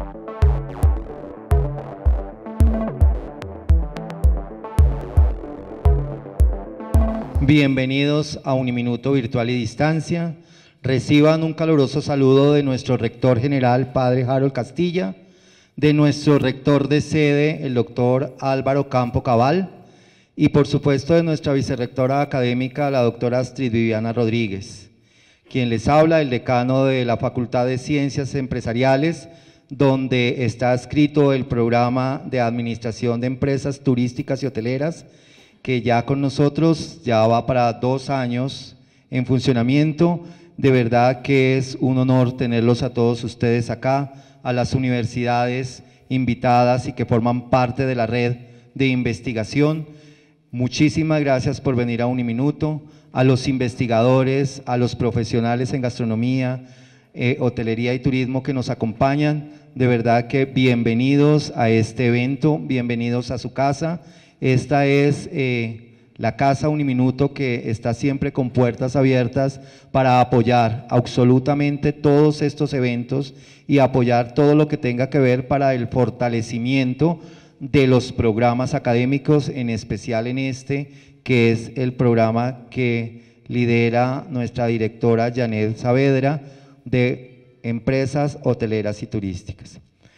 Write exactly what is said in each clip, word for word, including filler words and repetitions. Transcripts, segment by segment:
Bienvenidos a Uniminuto Virtual y Distancia. Reciban un caluroso saludo de nuestro rector general, padre Harold Castilla, de nuestro rector de sede, el doctor Álvaro Campo Cabal, y por supuesto de nuestra vicerrectora académica, la doctora Astrid Viviana Rodríguez. Quien les habla, el decano de la Facultad de Ciencias Empresariales, donde está adscrito el programa de Administración de Empresas Turísticas y Hoteleras, que ya con nosotros ya va para dos años en funcionamiento. De verdad que es un honor tenerlos a todos ustedes acá, a las universidades invitadas y que forman parte de la red de investigación. Muchísimas gracias por venir a Uniminuto, a los investigadores, a los profesionales en gastronomía, eh, hotelería y turismo que nos acompañan. De verdad que bienvenidos a este evento, bienvenidos a su casa. Esta es eh, la Casa Uniminuto, que está siempre con puertas abiertas para apoyar absolutamente todos estos eventos y apoyar todo lo que tenga que ver para el fortalecimiento de los programas académicos, en especial en este, que es el programa que lidera nuestra directora Janet Saavedra de Empresas Hoteleras y Turísticas.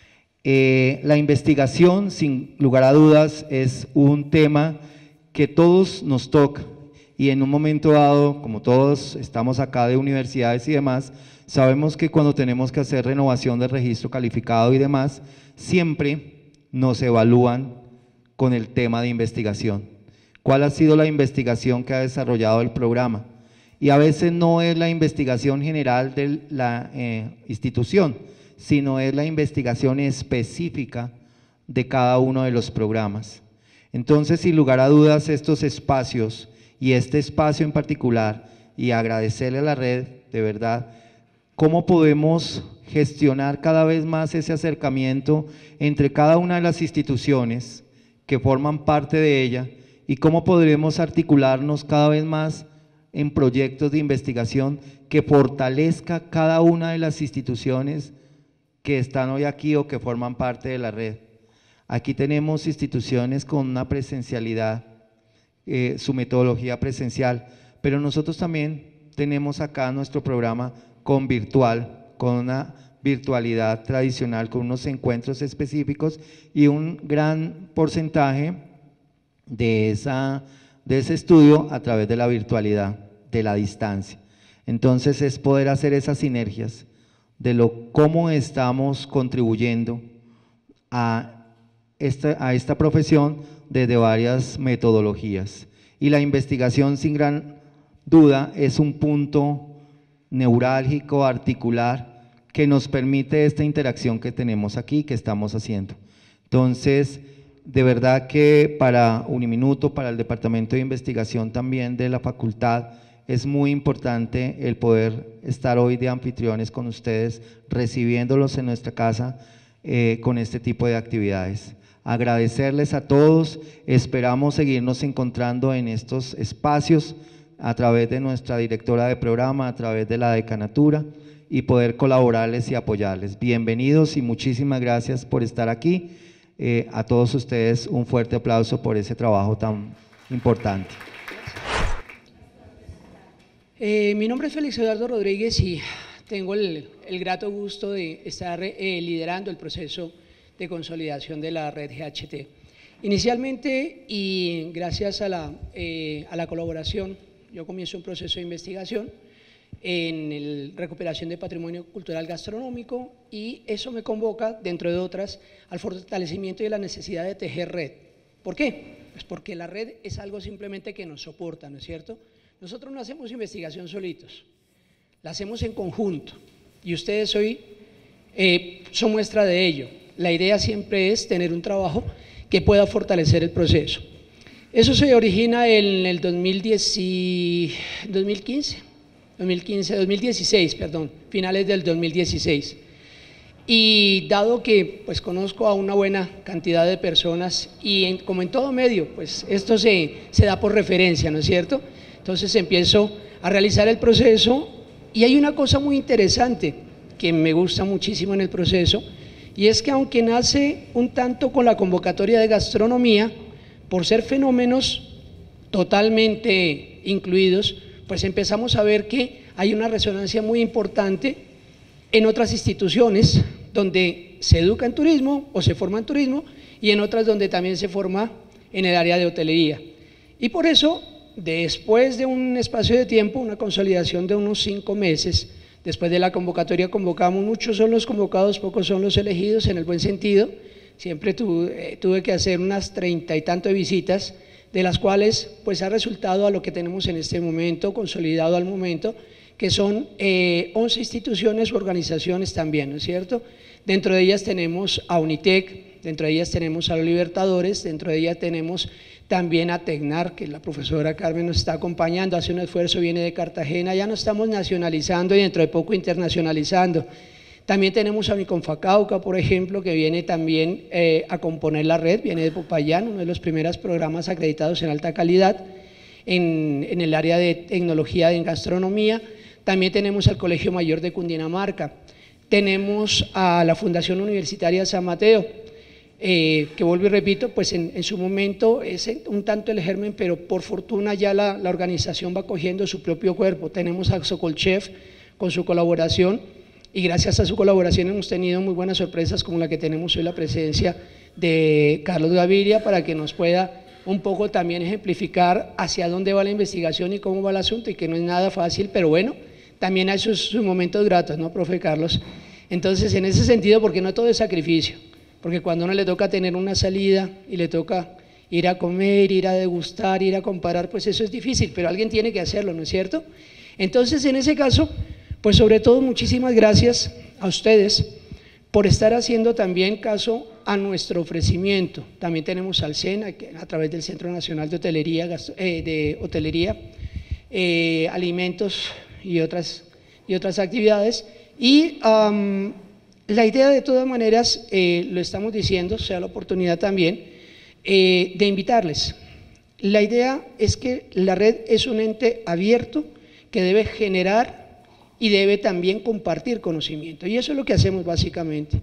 Eh, la investigación, sin lugar a dudas, es un tema que todos nos toca y en un momento dado, como todos estamos acá de universidades y demás, sabemos que cuando tenemos que hacer renovación del registro calificado y demás, siempre nos evalúan con el tema de investigación. ¿Cuál ha sido la investigación que ha desarrollado el programa? Y a veces no es la investigación general de la eh, institución, sino es la investigación específica de cada uno de los programas. Entonces, sin lugar a dudas, estos espacios y este espacio en particular, y agradecerle a la red, de verdad, cómo podemos gestionar cada vez más ese acercamiento entre cada una de las instituciones que forman parte de ella y cómo podremos articularnos cada vez más en proyectos de investigación que fortalezca cada una de las instituciones que están hoy aquí o que forman parte de la red. Aquí tenemos instituciones con una presencialidad, eh, su metodología presencial, pero nosotros también tenemos acá nuestro programa con virtual, con una virtualidad tradicional, con unos encuentros específicos y un gran porcentaje de, esa, de ese estudio a través de la virtualidad, de la distancia. Entonces es poder hacer esas sinergias de lo cómo estamos contribuyendo a esta, a esta profesión desde varias metodologías. Y la investigación, sin gran duda, es un punto neurálgico, articular, que nos permite esta interacción que tenemos aquí, que estamos haciendo. Entonces, de verdad que para Uniminuto, para el Departamento de Investigación también de la Facultad, es muy importante el poder estar hoy de anfitriones con ustedes, recibiéndolos en nuestra casa eh, con este tipo de actividades. Agradecerles a todos, esperamos seguirnos encontrando en estos espacios a través de nuestra directora de programa, a través de la decanatura y poder colaborarles y apoyarles. Bienvenidos y muchísimas gracias por estar aquí. Eh, a todos ustedes un fuerte aplauso por ese trabajo tan importante. Eh, mi nombre es Félix Eduardo Rodríguez y tengo el, el grato gusto de estar eh, liderando el proceso de consolidación de la red G H T. Inicialmente, y gracias a la, eh, a la colaboración, yo comienzo un proceso de investigación en la recuperación de patrimonio cultural gastronómico y eso me convoca, dentro de otras, al fortalecimiento y la necesidad de tejer red. ¿Por qué? Pues porque la red es algo simplemente que nos soporta, ¿no es cierto? Nosotros no hacemos investigación solitos, la hacemos en conjunto y ustedes hoy eh, son muestra de ello. La idea siempre es tener un trabajo que pueda fortalecer el proceso. Eso se origina en el dos mil diez, dos mil quince, dos mil quince, dos mil dieciséis, perdón, finales del dos mil dieciséis. Y dado que pues conozco a una buena cantidad de personas y en, como en todo medio, pues esto se, se da por referencia, ¿no es cierto? Entonces empiezo a realizar el proceso y hay una cosa muy interesante que me gusta muchísimo en el proceso y es que aunque nace un tanto con la convocatoria de gastronomía, por ser fenómenos totalmente incluidos, pues empezamos a ver que hay una resonancia muy importante en otras instituciones donde se educa en turismo o se forma en turismo, y en otras donde también se forma en el área de hotelería. Y por eso, después de un espacio de tiempo, una consolidación de unos cinco meses, después de la convocatoria convocamos, muchos son los convocados, pocos son los elegidos, en el buen sentido. Siempre tuve, eh, tuve que hacer unas treinta y tanto de visitas, de las cuales pues ha resultado a lo que tenemos en este momento, consolidado al momento, que son eh, once instituciones u organizaciones también, ¿no es cierto? Dentro de ellas tenemos a Unitec, dentro de ellas tenemos a los Libertadores, dentro de ellas tenemos también a Tecnar, que la profesora Carmen nos está acompañando, hace un esfuerzo, viene de Cartagena, ya nos estamos nacionalizando y dentro de poco internacionalizando. También tenemos a Miconfacauca, por ejemplo, que viene también eh, a componer la red, viene de Popayán, uno de los primeros programas acreditados en alta calidad en, en el área de tecnología en gastronomía. También tenemos al Colegio Mayor de Cundinamarca, tenemos a la Fundación Universitaria San Mateo, eh, que vuelvo y repito, pues en, en su momento es un tanto el germen, pero por fortuna ya la, la organización va cogiendo su propio cuerpo. Tenemos a Socolchef con su colaboración, y gracias a su colaboración hemos tenido muy buenas sorpresas, como la que tenemos hoy, la presencia de Carlos Gaviria, para que nos pueda un poco también ejemplificar hacia dónde va la investigación y cómo va el asunto, y que no es nada fácil, pero bueno, también hay sus, sus momentos gratos, ¿no, profe Carlos? Entonces, en ese sentido, porque no todo es sacrificio, porque cuando a uno le toca tener una salida y le toca ir a comer, ir a degustar, ir a comparar, pues eso es difícil, pero alguien tiene que hacerlo, ¿no es cierto? Entonces, en ese caso, pues sobre todo muchísimas gracias a ustedes por estar haciendo también caso a nuestro ofrecimiento. También tenemos al SENA, que a través del Centro Nacional de Hotelería, eh, de hotelería eh, alimentos y otras, y otras actividades, y um, la idea de todas maneras, eh, lo estamos diciendo, sea la oportunidad también, eh, de invitarles. La idea es que la red es un ente abierto que debe generar y debe también compartir conocimiento, y eso es lo que hacemos básicamente.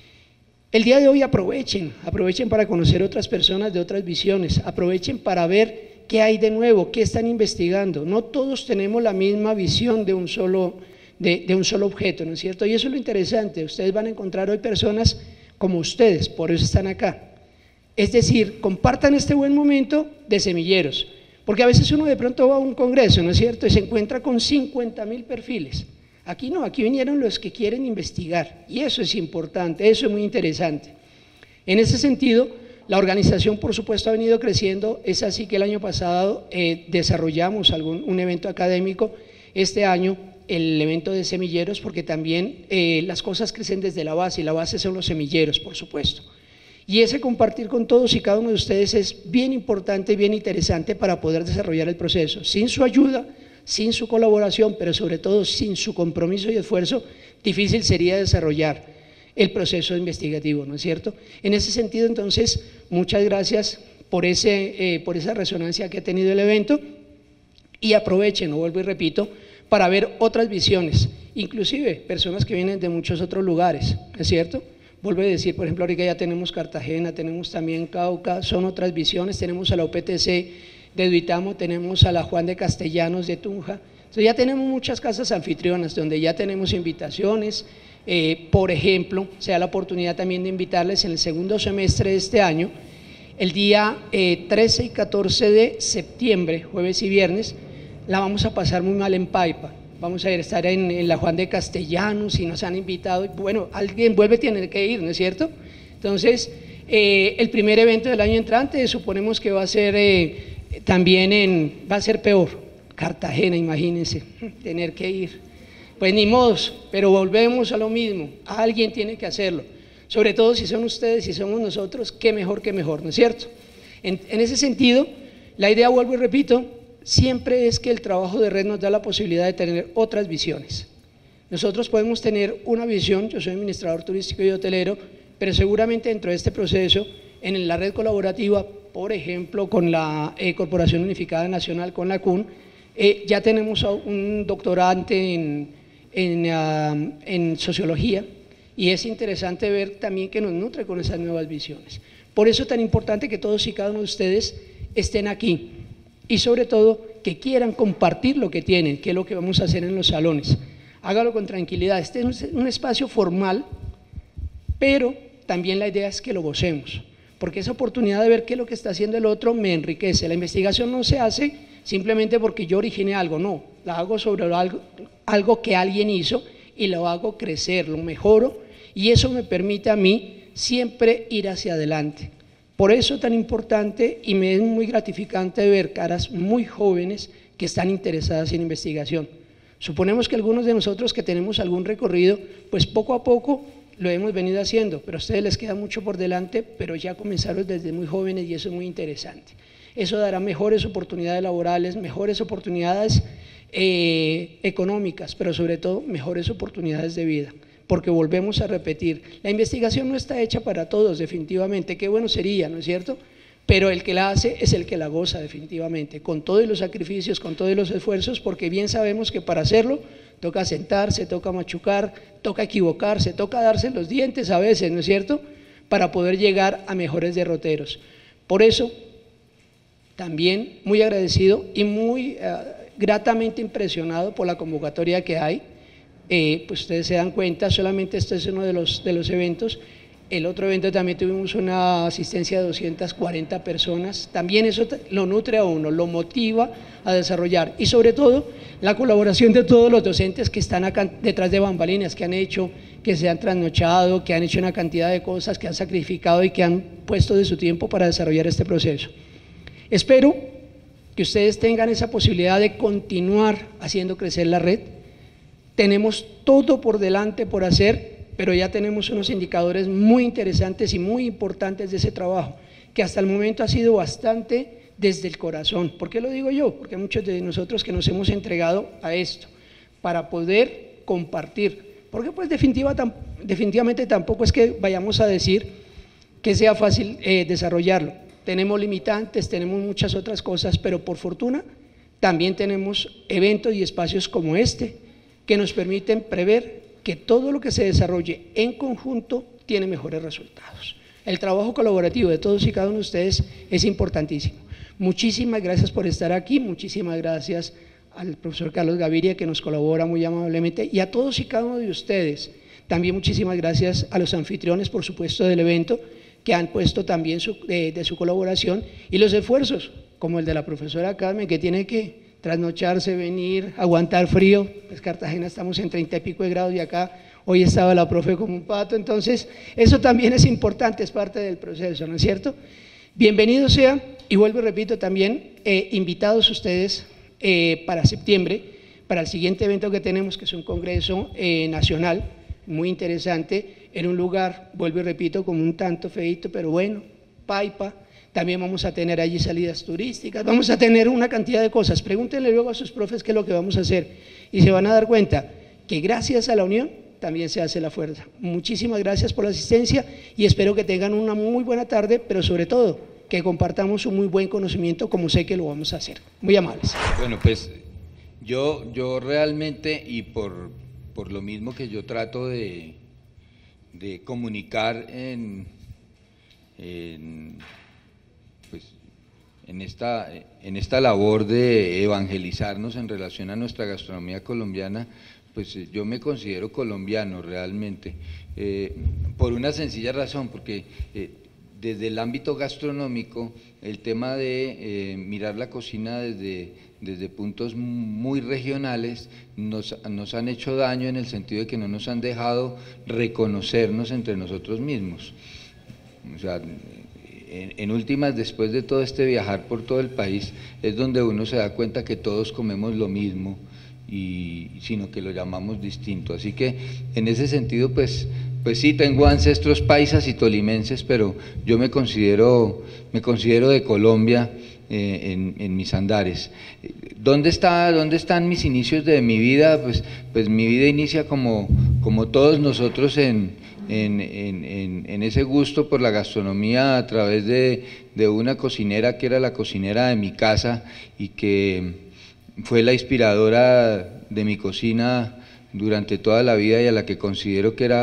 El día de hoy aprovechen, aprovechen para conocer otras personas de otras visiones, aprovechen para ver qué hay de nuevo, qué están investigando. No todos tenemos la misma visión de un solo, de, de un solo objeto, ¿no es cierto? Y eso es lo interesante, ustedes van a encontrar hoy personas como ustedes, por eso están acá. Es decir, compartan este buen momento de semilleros, porque a veces uno de pronto va a un congreso, ¿no es cierto?, y se encuentra con cincuenta mil perfiles. Aquí no, aquí vinieron los que quieren investigar, y eso es importante, eso es muy interesante. En ese sentido, la organización, por supuesto, ha venido creciendo. Es así que el año pasado eh, desarrollamos algún, un evento académico, este año el evento de semilleros, porque también eh, las cosas crecen desde la base, y la base son los semilleros, por supuesto. Y ese compartir con todos y cada uno de ustedes es bien importante y bien interesante para poder desarrollar el proceso. Sin su ayuda, sin su colaboración, pero sobre todo sin su compromiso y esfuerzo, difícil sería desarrollar el proceso investigativo, ¿no es cierto? En ese sentido, entonces, muchas gracias por, ese, eh, por esa resonancia que ha tenido el evento, y aprovechen, lo vuelvo y repito, para ver otras visiones, inclusive personas que vienen de muchos otros lugares, ¿no es cierto? Vuelvo a decir, por ejemplo, ahorita ya tenemos Cartagena, tenemos también Cauca, son otras visiones, tenemos a la U P T C de Duitamo, tenemos a la Juan de Castellanos de Tunja. Entonces ya tenemos muchas casas anfitrionas donde ya tenemos invitaciones. Eh, por ejemplo, se da la oportunidad también de invitarles en el segundo semestre de este año, el día eh, trece y catorce de septiembre, jueves y viernes, la vamos a pasar muy mal en Paipa. Vamos a estar en, en la Juan de Castellanos y nos han invitado. Bueno, alguien vuelve a tener que ir, ¿no es cierto? Entonces, eh, el primer evento del año entrante suponemos que va a ser eh, también en, va a ser peor, Cartagena, imagínense, tener que ir. Pues ni modos, pero volvemos a lo mismo, alguien tiene que hacerlo, sobre todo si son ustedes, si somos nosotros, qué mejor que mejor, ¿no es cierto? En, en ese sentido, la idea, vuelvo y repito, siempre es que el trabajo de red nos da la posibilidad de tener otras visiones. Nosotros podemos tener una visión, yo soy administrador turístico y hotelero, pero seguramente dentro de este proceso, en la red colaborativa, por ejemplo, con la eh, Corporación Unificada Nacional, con la C U N, eh, ya tenemos a un doctorante en, en, uh, en sociología, y es interesante ver también que nos nutre con esas nuevas visiones. Por eso es tan importante que todos y cada uno de ustedes estén aquí y sobre todo que quieran compartir lo que tienen, que es lo que vamos a hacer en los salones. Hágalo con tranquilidad, este es un espacio formal, pero también la idea es que lo gocemos, porque esa oportunidad de ver qué es lo que está haciendo el otro me enriquece. La investigación no se hace simplemente porque yo originé algo, no, la hago sobre algo, algo que alguien hizo y lo hago crecer, lo mejoro y eso me permite a mí siempre ir hacia adelante. Por eso es tan importante y me es muy gratificante ver caras muy jóvenes que están interesadas en investigación. Suponemos que algunos de nosotros que tenemos algún recorrido, pues poco a poco lo hemos venido haciendo, pero a ustedes les queda mucho por delante, pero ya comenzaron desde muy jóvenes y eso es muy interesante. Eso dará mejores oportunidades laborales, mejores oportunidades eh, económicas, pero sobre todo mejores oportunidades de vida, porque volvemos a repetir, la investigación no está hecha para todos definitivamente, qué bueno sería, ¿no es cierto?, pero el que la hace es el que la goza definitivamente, con todos los sacrificios, con todos los esfuerzos, porque bien sabemos que para hacerlo toca sentarse, toca machucar, toca equivocarse, toca darse los dientes a veces, ¿no es cierto?, para poder llegar a mejores derroteros. Por eso, también muy agradecido y muy uh, gratamente impresionado por la convocatoria que hay. Eh, pues ustedes se dan cuenta, solamente este es uno de los, de los eventos. El otro evento también tuvimos una asistencia de doscientas cuarenta personas, también eso lo nutre a uno, lo motiva a desarrollar y sobre todo la colaboración de todos los docentes que están acá detrás de bambalinas, que han hecho, que se han trasnochado, que han hecho una cantidad de cosas, que han sacrificado y que han puesto de su tiempo para desarrollar este proceso. Espero que ustedes tengan esa posibilidad de continuar haciendo crecer la red. Tenemos todo por delante por hacer, pero ya tenemos unos indicadores muy interesantes y muy importantes de ese trabajo, que hasta el momento ha sido bastante desde el corazón. ¿Por qué lo digo yo? Porque muchos de nosotros que nos hemos entregado a esto, para poder compartir, porque pues definitiva, tam, definitivamente tampoco es que vayamos a decir que sea fácil eh, desarrollarlo. Tenemos limitantes, tenemos muchas otras cosas, pero por fortuna también tenemos eventos y espacios como este, que nos permiten prever que todo lo que se desarrolle en conjunto tiene mejores resultados. El trabajo colaborativo de todos y cada uno de ustedes es importantísimo. Muchísimas gracias por estar aquí, muchísimas gracias al profesor Carlos Gaviria que nos colabora muy amablemente y a todos y cada uno de ustedes. También muchísimas gracias a los anfitriones, por supuesto, del evento, que han puesto también su, de, de su colaboración y los esfuerzos, como el de la profesora Carmen, que tiene que trasnocharse, venir, aguantar frío. Pues Cartagena estamos en treinta y pico de grados y acá hoy estaba la profe como un pato, entonces eso también es importante, es parte del proceso, ¿no es cierto? Bienvenido sea, y vuelvo y repito también, eh, invitados ustedes eh, para septiembre, para el siguiente evento que tenemos, que es un congreso eh, nacional, muy interesante, en un lugar, vuelvo y repito, como un tanto feito, pero bueno, Paipa. También vamos a tener allí salidas turísticas, vamos a tener una cantidad de cosas. Pregúntenle luego a sus profes qué es lo que vamos a hacer y se van a dar cuenta que gracias a la unión también se hace la fuerza. Muchísimas gracias por la asistencia y espero que tengan una muy buena tarde, pero sobre todo que compartamos un muy buen conocimiento como sé que lo vamos a hacer. Muy amables. Bueno, pues yo, yo realmente y por, por lo mismo que yo trato de, de comunicar en... en pues en esta, en esta labor de evangelizarnos en relación a nuestra gastronomía colombiana, pues yo me considero colombiano realmente, eh, por una sencilla razón, porque eh, desde el ámbito gastronómico, el tema de eh, mirar la cocina desde, desde puntos muy regionales nos, nos han hecho daño en el sentido de que no nos han dejado reconocernos entre nosotros mismos. O sea, En, en últimas, después de todo este viajar por todo el país, es donde uno se da cuenta que todos comemos lo mismo, y, sino que lo llamamos distinto. Así que, en ese sentido, pues, pues sí, tengo ancestros paisas y tolimenses, pero yo me considero, me considero de Colombia eh, en, en mis andares. ¿Dónde está, dónde están mis inicios de mi vida? Pues, pues mi vida inicia como, como todos nosotros en... En, en, en ese gusto por la gastronomía a través de, de una cocinera que era la cocinera de mi casa y que fue la inspiradora de mi cocina durante toda la vida y a la que considero que era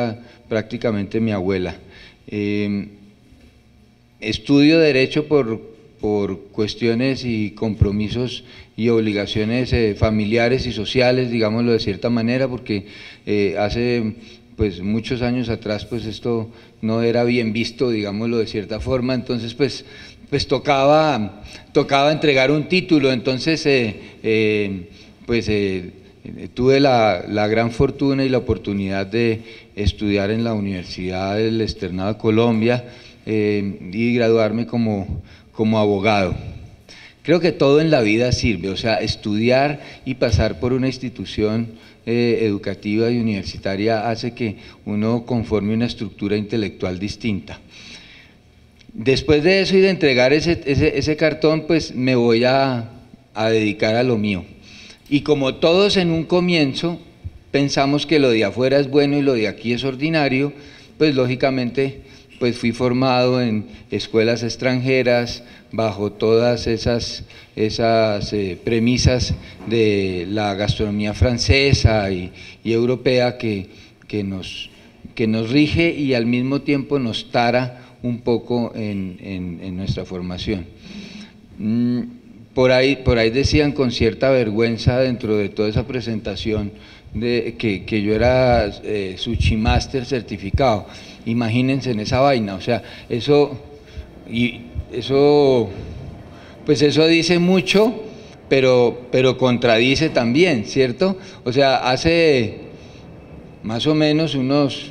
prácticamente mi abuela. Eh, estudio Derecho por, por cuestiones y compromisos y obligaciones eh, familiares y sociales, digámoslo de cierta manera, porque eh, hace pues muchos años atrás pues esto no era bien visto, digámoslo de cierta forma, entonces pues, pues tocaba, tocaba entregar un título, entonces eh, eh, pues eh, tuve la, la gran fortuna y la oportunidad de estudiar en la Universidad del Externado de Colombia eh, y graduarme como, como abogado. Creo que todo en la vida sirve, o sea, estudiar y pasar por una institución eh, educativa y universitaria hace que uno conforme una estructura intelectual distinta. Después de eso y de entregar ese, ese, ese cartón, pues me voy a, a dedicar a lo mío. Y como todos en un comienzo pensamos que lo de afuera es bueno y lo de aquí es ordinario, pues lógicamente pues fui formado en escuelas extranjeras bajo todas esas, esas eh, premisas de la gastronomía francesa y, y europea que, que, nos, que nos rige y al mismo tiempo nos tara un poco en, en, en nuestra formación. Mm, Por ahí, por ahí decían con cierta vergüenza dentro de toda esa presentación de, que, que yo era eh, Sushi Master certificado. Imagínense en esa vaina, o sea, eso, y eso, pues eso dice mucho, pero, pero contradice también, ¿cierto? O sea, hace más o menos unos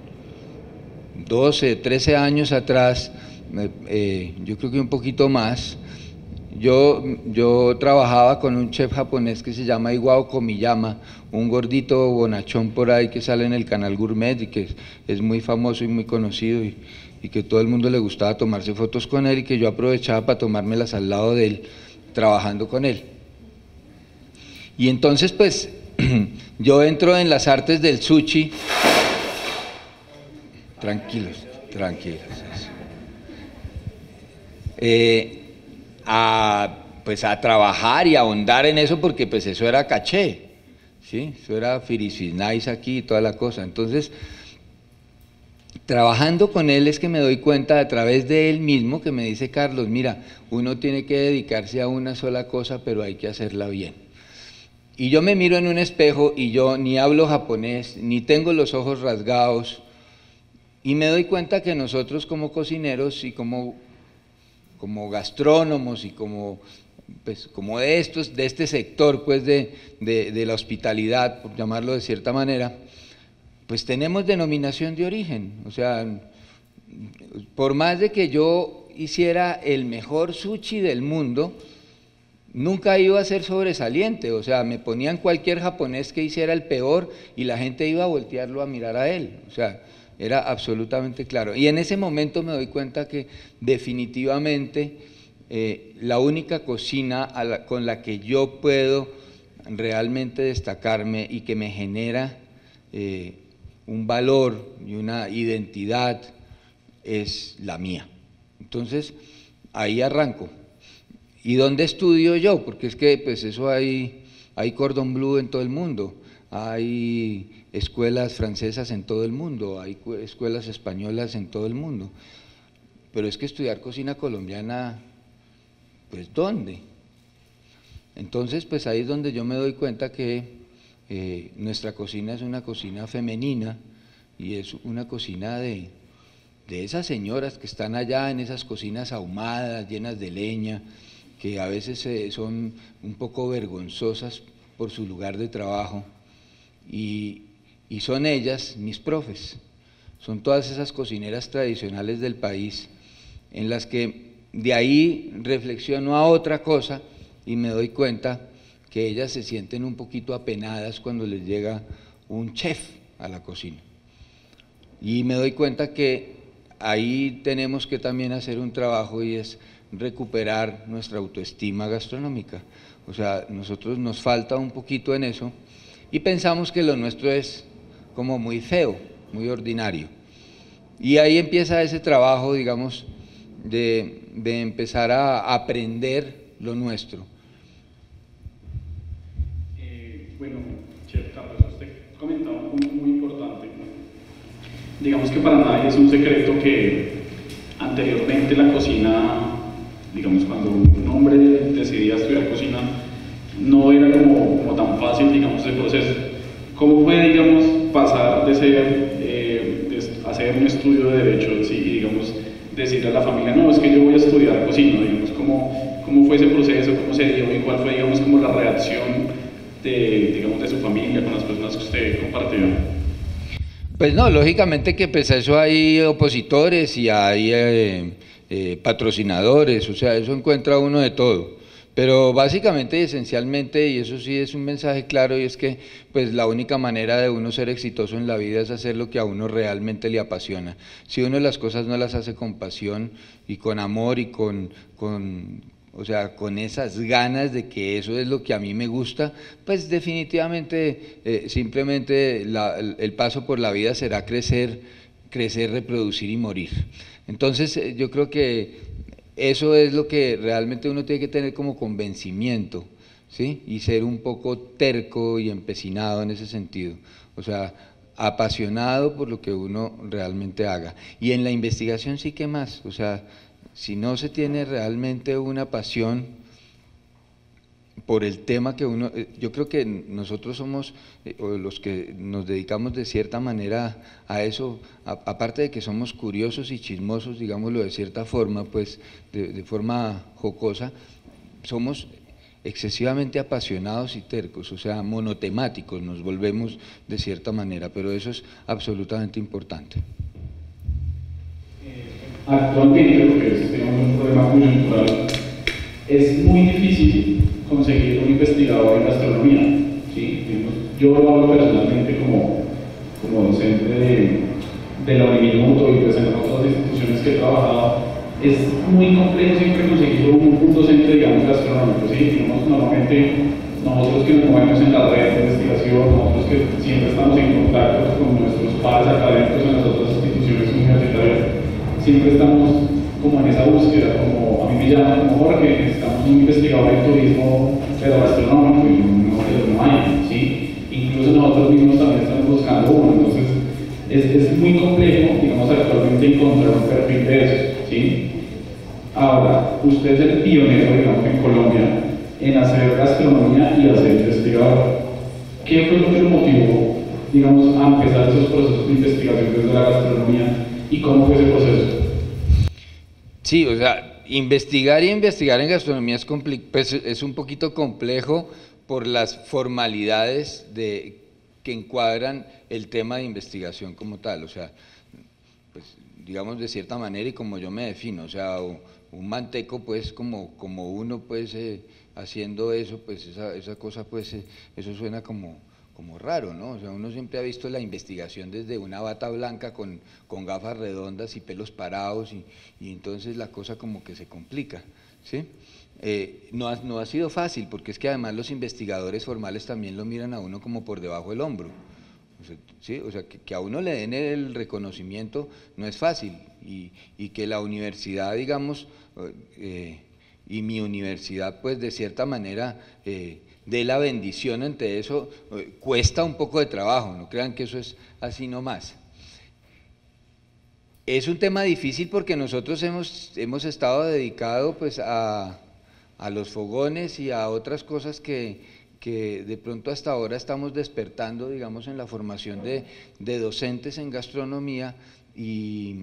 doce, trece años atrás, eh, yo creo que un poquito más, Yo, yo trabajaba con un chef japonés que se llama Iwao Komiyama, un gordito bonachón por ahí que sale en el canal Gourmet y que es, es muy famoso y muy conocido y, y que todo el mundo le gustaba tomarse fotos con él y que yo aprovechaba para tomármelas al lado de él, trabajando con él. Y entonces pues yo entro en las artes del sushi, tranquilos, tranquilos. Eh, A, pues a trabajar y a ahondar en eso porque pues eso era caché, ¿sí? Eso era firisfinais aquí y toda la cosa. Entonces, trabajando con él es que me doy cuenta a través de él mismo que me dice, Carlos, mira, uno tiene que dedicarse a una sola cosa, pero hay que hacerla bien. Y yo me miro en un espejo y yo ni hablo japonés, ni tengo los ojos rasgados, y me doy cuenta que nosotros como cocineros y como como gastrónomos y como, pues, como de, estos, de este sector pues, de, de, de la hospitalidad, por llamarlo de cierta manera, pues tenemos denominación de origen. O sea, por más de que yo hiciera el mejor sushi del mundo, nunca iba a ser sobresaliente. O sea, me ponían cualquier japonés que hiciera el peor y la gente iba a voltearlo a mirar a él. O sea, era absolutamente claro. Y en ese momento me doy cuenta que definitivamente eh, la única cocina a la, con la que yo puedo realmente destacarme y que me genera eh, un valor y una identidad es la mía. Entonces, ahí arranco. ¿Y dónde estudio yo? Porque es que pues eso hay, hay cordon bleu en todo el mundo, hay escuelas francesas en todo el mundo, hay escuelas españolas en todo el mundo, pero es que estudiar cocina colombiana, pues ¿dónde? Entonces, pues ahí es donde yo me doy cuenta que eh, nuestra cocina es una cocina femenina y es una cocina de, de esas señoras que están allá en esas cocinas ahumadas, llenas de leña, que a veces eh, son un poco vergonzosas por su lugar de trabajo, y, y son ellas mis profes, son todas esas cocineras tradicionales del país, en las que de ahí reflexiono a otra cosa y me doy cuenta que ellas se sienten un poquito apenadas cuando les llega un chef a la cocina. Y me doy cuenta que ahí tenemos que también hacer un trabajo y es recuperar nuestra autoestima gastronómica. O sea, nosotros nos falta un poquito en eso y pensamos que lo nuestro es como muy feo, muy ordinario. Y ahí empieza ese trabajo, digamos, de, de empezar a aprender lo nuestro. Eh, bueno, Chef Carlos, usted comentaba un punto muy importante digamos que para nadie es un secreto que anteriormente la cocina, digamos, cuando un hombre decidía estudiar cocina, no era como, como tan fácil, digamos, el proceso. ¿Cómo fue, digamos, pasar de ser, eh, de hacer un estudio de Derecho, ¿sí? Y, digamos, decirle a la familia, no, es que yo voy a estudiar cocina, digamos, ¿cómo, cómo fue ese proceso, cómo se dio y cuál fue, digamos, como la reacción de, digamos, de su familia con las personas que usted compartió? Pues no, lógicamente que pues eso hay opositores y hay eh, eh, patrocinadores, o sea, eso encuentra uno de todo. Pero básicamente y esencialmente, y eso sí es un mensaje claro, y es que pues la única manera de uno ser exitoso en la vida es hacer lo que a uno realmente le apasiona. Si uno las cosas no las hace con pasión y con amor y con, con o sea, con esas ganas de que eso es lo que a mí me gusta, pues definitivamente eh, simplemente la, el paso por la vida será crecer, crecer, reproducir y morir. Entonces eh, yo creo que eso es lo que realmente uno tiene que tener como convencimiento, ¿sí? Y ser un poco terco y empecinado en ese sentido, o sea, apasionado por lo que uno realmente haga. Y en la investigación sí que más, o sea, si no se tiene realmente una pasión por el tema que uno, yo creo que nosotros somos o los que nos dedicamos de cierta manera a eso, a, aparte de que somos curiosos y chismosos, digámoslo de cierta forma, pues de, de forma jocosa, somos excesivamente apasionados y tercos, o sea, monotemáticos, nos volvemos de cierta manera, pero eso es absolutamente importante. Actualmente, porque tenemos un problema coyuntural, es muy difícil conseguir un investigador en gastronomía, ¿sí? Yo lo hablo personalmente como, como docente de, de la Uniminuto y pues en otras instituciones que he trabajado. Es muy complejo siempre conseguir un, un docente, digamos, gastronómico, ¿sí? Digamos, normalmente nosotros que nos movemos en la red de investigación, nosotros que siempre estamos en contacto con nuestros pares académicos en las otras instituciones universitarias, siempre estamos como en esa búsqueda, como a mí me llaman como Jorge, necesitamos un investigador de turismo pero gastronómico y no, pero no hay, ¿sí? Incluso nosotros mismos también estamos buscando uno, entonces es, es muy complejo, digamos, actualmente encontrar un perfil de eso, ¿sí? Ahora, usted es el pionero, digamos, en Colombia en hacer gastronomía y hacer investigador. ¿Qué fue lo que lo motivó, digamos, a empezar esos procesos de investigación desde la gastronomía y cómo fue ese proceso? Sí, o sea, investigar y investigar en gastronomía es, pues, es un poquito complejo por las formalidades de, que encuadran el tema de investigación como tal, o sea, pues, digamos de cierta manera y como yo me defino, o sea, un manteco pues como, como uno pues eh, haciendo eso, pues esa, esa cosa pues eh, eso suena como... como raro, ¿no? O sea, uno siempre ha visto la investigación desde una bata blanca con, con gafas redondas y pelos parados y, y entonces la cosa como que se complica, ¿sí? Eh, no, ha, no ha sido fácil porque es que además los investigadores formales también lo miran a uno como por debajo del hombro, o sea, ¿sí? O sea que, que a uno le den el reconocimiento no es fácil y, y que la universidad, digamos, eh, y mi universidad pues de cierta manera... Eh, de la bendición ante eso, eh, cuesta un poco de trabajo, no crean que eso es así nomás. Es un tema difícil porque nosotros hemos, hemos estado dedicados pues, a, a los fogones y a otras cosas que, que de pronto hasta ahora estamos despertando, digamos, en la formación de, de docentes en gastronomía y,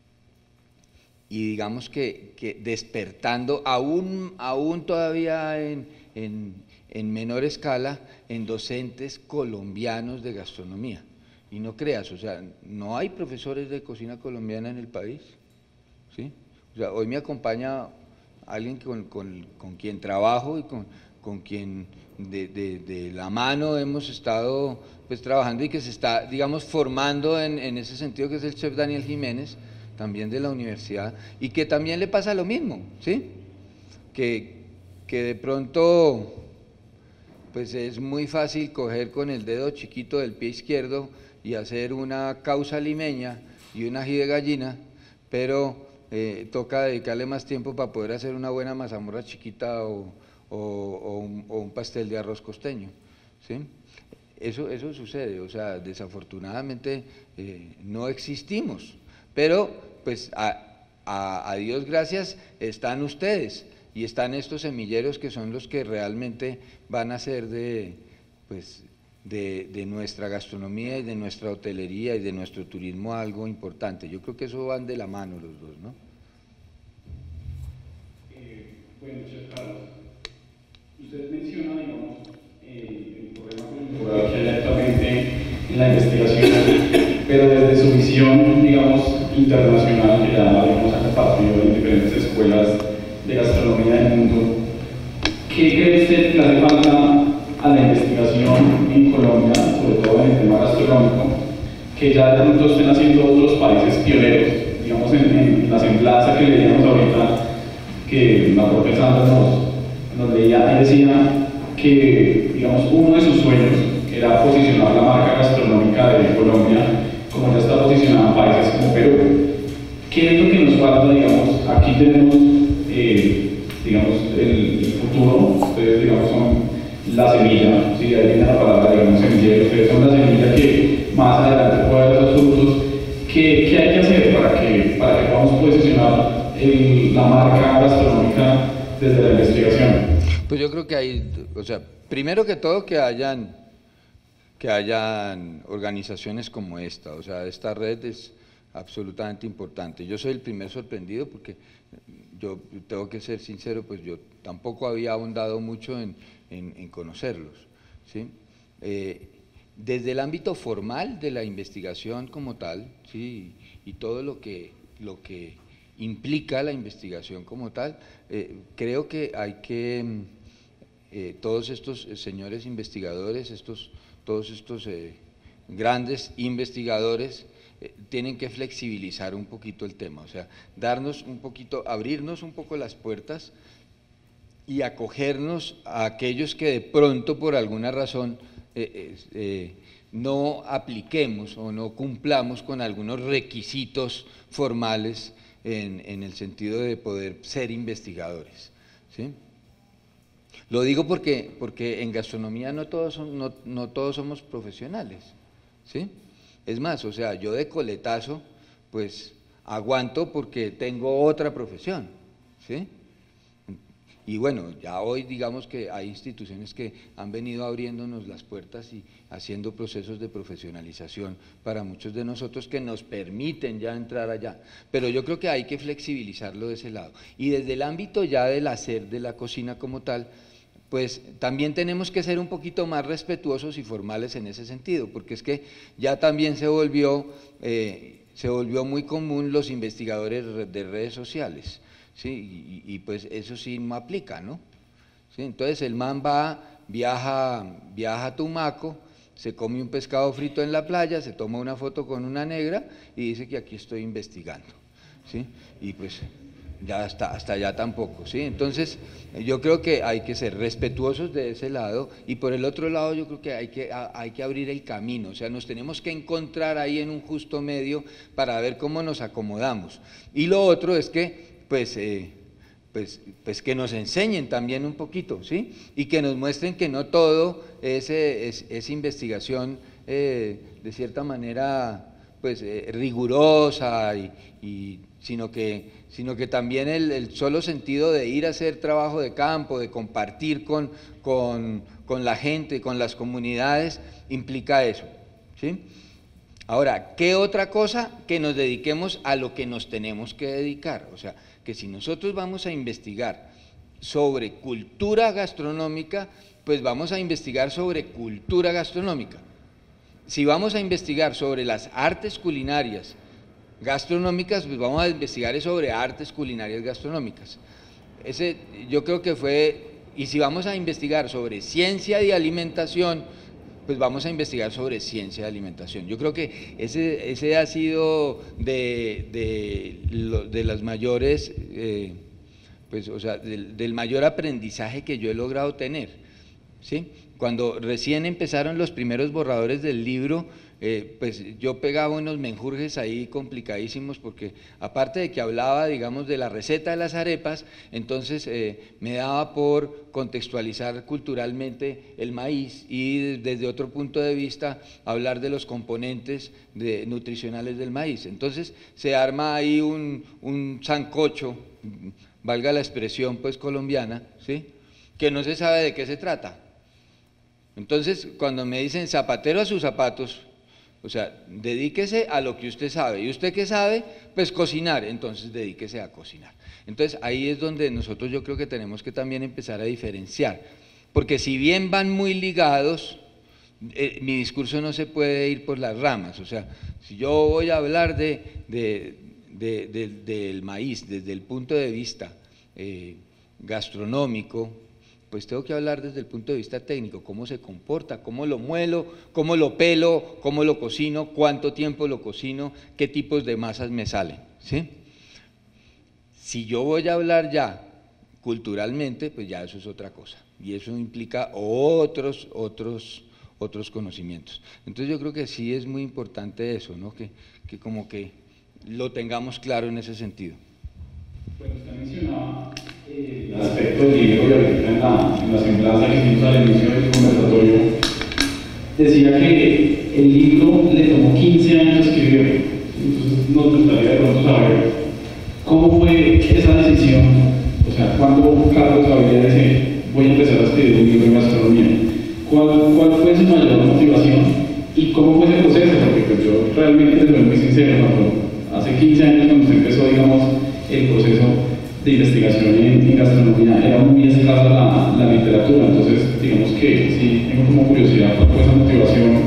y digamos que, que despertando aún, aún todavía en... en en menor escala, en docentes colombianos de gastronomía. Y no creas, o sea, no hay profesores de cocina colombiana en el país, ¿sí? O sea, hoy me acompaña alguien con, con, con quien trabajo y con, con quien de, de, de la mano hemos estado pues trabajando y que se está, digamos, formando en, en ese sentido, que es el chef Daniel Jiménez, también de la universidad, y que también le pasa lo mismo, ¿sí? Que, que de pronto... pues es muy fácil coger con el dedo chiquito del pie izquierdo y hacer una causa limeña y un ají de gallina, pero eh, toca dedicarle más tiempo para poder hacer una buena mazamorra chiquita o, o, o, un, o un pastel de arroz costeño, ¿sí? eso, eso sucede, o sea, desafortunadamente eh, no existimos, pero pues a, a, a Dios gracias están ustedes y están estos semilleros que son los que realmente van a ser de, pues, de, de nuestra gastronomía y de nuestra hotelería y de nuestro turismo algo importante. Yo creo que eso van de la mano los dos, ¿no? Eh, bueno, señor Carlos, usted menciona, digamos, eh, el problema coyuntural que hay actualmente en la investigación, pero desde su visión, digamos, internacional, que ya digamos, ha compartido en diferentes escuelas de gastronomía del mundo, ¿qué cree usted que hace falta a la investigación en Colombia, sobre todo en el tema gastronómico, que ya de pronto estén haciendo otros países pioneros, digamos, en, en la semblanza que leíamos ahorita, que la propia Sandra nos, nos leía y decía que, digamos, uno de sus sueños era posicionar la marca gastronómica de Colombia como ya está posicionada en países como Perú. ¿Qué es lo que nos falta, digamos? Aquí tenemos, eh, digamos, el, el futuro, ustedes, digamos, son la semilla, si ¿sí? Ahí viene la palabra, digamos, semillero, ustedes son la semilla que más adelante puede dar esos frutos. ¿Qué, ¿Qué hay que hacer para que, para que podamos posicionar el, la marca gastronómica desde la investigación? Pues yo creo que hay, o sea, primero que todo que hayan, que hayan organizaciones como esta, o sea, esta red es absolutamente importante. Yo soy el primer sorprendido porque yo tengo que ser sincero, pues yo tampoco había ahondado mucho en, en, en conocerlos, ¿sí? Eh, desde el ámbito formal de la investigación como tal, ¿sí? y, y todo lo que, lo que implica la investigación como tal, eh, creo que hay que, eh, todos estos señores investigadores, estos, todos estos eh, grandes investigadores, eh, tienen que flexibilizar un poquito el tema, o sea, darnos un poquito, abrirnos un poco las puertas y acogernos a aquellos que de pronto por alguna razón eh, eh, no apliquemos o no cumplamos con algunos requisitos formales en, en el sentido de poder ser investigadores, ¿sí? Lo digo porque, porque en gastronomía no todos, son, no, no todos somos profesionales, ¿sí? Es más, o sea, yo de coletazo, pues aguanto porque tengo otra profesión, ¿sí? Y bueno, ya hoy digamos que hay instituciones que han venido abriéndonos las puertas y haciendo procesos de profesionalización para muchos de nosotros que nos permiten ya entrar allá. Pero yo creo que hay que flexibilizarlo de ese lado. Y desde el ámbito ya del hacer de la cocina como tal, pues también tenemos que ser un poquito más respetuosos y formales en ese sentido, porque es que ya también se volvió, eh, se volvió muy común los investigadores de redes sociales, ¿sí? Y, y pues eso sí no aplica, ¿no? ¿Sí? Entonces el man va, viaja, viaja a Tumaco, se come un pescado frito en la playa, se toma una foto con una negra y dice que aquí estoy investigando, ¿sí? Y pues ya hasta, hasta allá tampoco, ¿sí? Entonces yo creo que hay que ser respetuosos de ese lado y por el otro lado yo creo que hay que, a, hay que abrir el camino, o sea, nos tenemos que encontrar ahí en un justo medio para ver cómo nos acomodamos. Y lo otro es que pues, eh, pues, pues que nos enseñen también un poquito, ¿sí? Y que nos muestren que no todo es, es, es investigación eh, de cierta manera pues, eh, rigurosa, y, y, sino, que, sino que también el, el solo sentido de ir a hacer trabajo de campo, de compartir con, con, con la gente, con las comunidades, implica eso, ¿sí? Ahora, ¿qué otra cosa? Que nos dediquemos a lo que nos tenemos que dedicar, o sea, que si nosotros vamos a investigar sobre cultura gastronómica, pues vamos a investigar sobre cultura gastronómica. Si vamos a investigar sobre las artes culinarias gastronómicas, pues vamos a investigar sobre artes culinarias gastronómicas. Ese, yo creo que fue, y si vamos a investigar sobre ciencia de alimentación, pues vamos a investigar sobre ciencia de alimentación. Yo creo que ese, ese ha sido de, de, de las mayores, eh, pues, o sea, del, del mayor aprendizaje que yo he logrado tener, ¿sí? Cuando recién empezaron los primeros borradores del libro, eh, pues yo pegaba unos menjurjes ahí complicadísimos, porque aparte de que hablaba, digamos, de la receta de las arepas, entonces eh, me daba por contextualizar culturalmente el maíz y desde otro punto de vista hablar de los componentes de, nutricionales del maíz. Entonces se arma ahí un, un sancocho, valga la expresión pues colombiana, ¿sí?, que no se sabe de qué se trata. Entonces, cuando me dicen zapatero a sus zapatos, o sea, dedíquese a lo que usted sabe. ¿Y usted qué sabe? Pues cocinar, entonces dedíquese a cocinar. Entonces, ahí es donde nosotros yo creo que tenemos que también empezar a diferenciar. Porque si bien van muy ligados, eh, mi discurso no se puede ir por las ramas. O sea, si yo voy a hablar de, de, de, de, del maíz desde el punto de vista eh, gastronómico, pues tengo que hablar desde el punto de vista técnico, cómo se comporta, cómo lo muelo, cómo lo pelo, cómo lo cocino, cuánto tiempo lo cocino, qué tipos de masas me salen, ¿sí? Si yo voy a hablar ya culturalmente, pues ya eso es otra cosa, y eso implica otros, otros, otros conocimientos. Entonces yo creo que sí es muy importante eso, ¿no?, que, que como que lo tengamos claro en ese sentido. Bueno, usted mencionaba el aspecto del libro y ahorita en la, en la semblanza que hicimos al inicio del conversatorio, decía que el libro le tomó quince años escribirlo. Entonces nos gustaría de pronto saber cómo fue esa decisión, o sea, cuando Carlos Gaviria dice voy a empezar a escribir un libro en gastronomía, ¿cuál, cuál fue su mayor motivación y cómo fue ese proceso? Porque pues, yo realmente soy muy sincero, ¿no? Hace quince años cuando usted empezó, digamos, el proceso de investigación en, en gastronomía, era muy escasa la, la literatura, entonces digamos que sí, tengo como curiosidad cuál fue esa motivación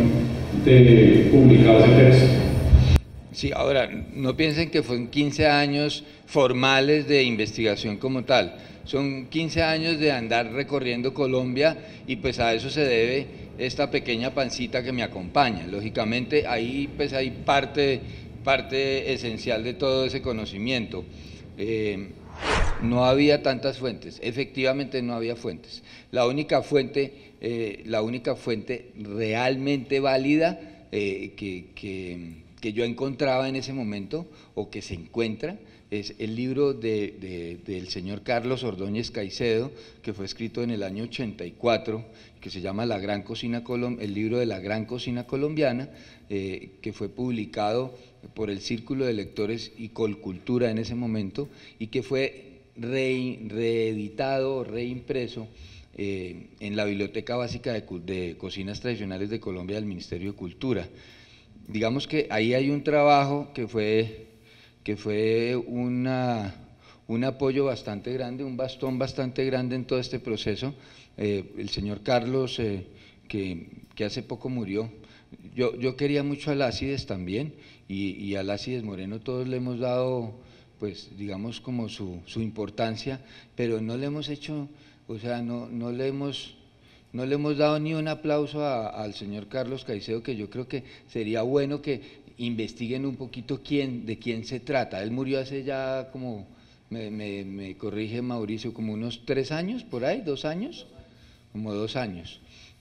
de publicar ese texto. Sí, ahora, no piensen que fueron quince años formales de investigación como tal, son quince años de andar recorriendo Colombia y pues a eso se debe esta pequeña pancita que me acompaña. Lógicamente ahí pues hay parte, parte esencial de todo ese conocimiento. Eh, no había tantas fuentes, efectivamente no había fuentes. La única fuente, eh, la única fuente realmente válida eh, que, que, que yo encontraba en ese momento, o que se encuentra, es el libro de, de, del señor Carlos Ordóñez Caicedo, que fue escrito en el año ochenta y cuatro, que se llama La Gran Cocina Colom- el libro de la Gran Cocina Colombiana, eh, que fue publicado por el Círculo de Lectores y Colcultura en ese momento, y que fue re, reeditado, reimpreso eh, en la Biblioteca Básica de, de Cocinas Tradicionales de Colombia del Ministerio de Cultura. Digamos que ahí hay un trabajo que fue, que fue una, un apoyo bastante grande, un bastón bastante grande en todo este proceso. Eh, el señor Carlos, eh, que, que hace poco murió, yo, yo quería mucho a Lácides también, y, y a Lácides Moreno todos le hemos dado, pues digamos como su, su importancia, pero no le hemos hecho, o sea, no, no le hemos... No le hemos dado ni un aplauso a, al señor Carlos Caicedo, que yo creo que sería bueno que investiguen un poquito quién, de quién se trata. Él murió hace ya como, me, me, me corrige Mauricio, como unos tres años, por ahí, dos años, como dos años.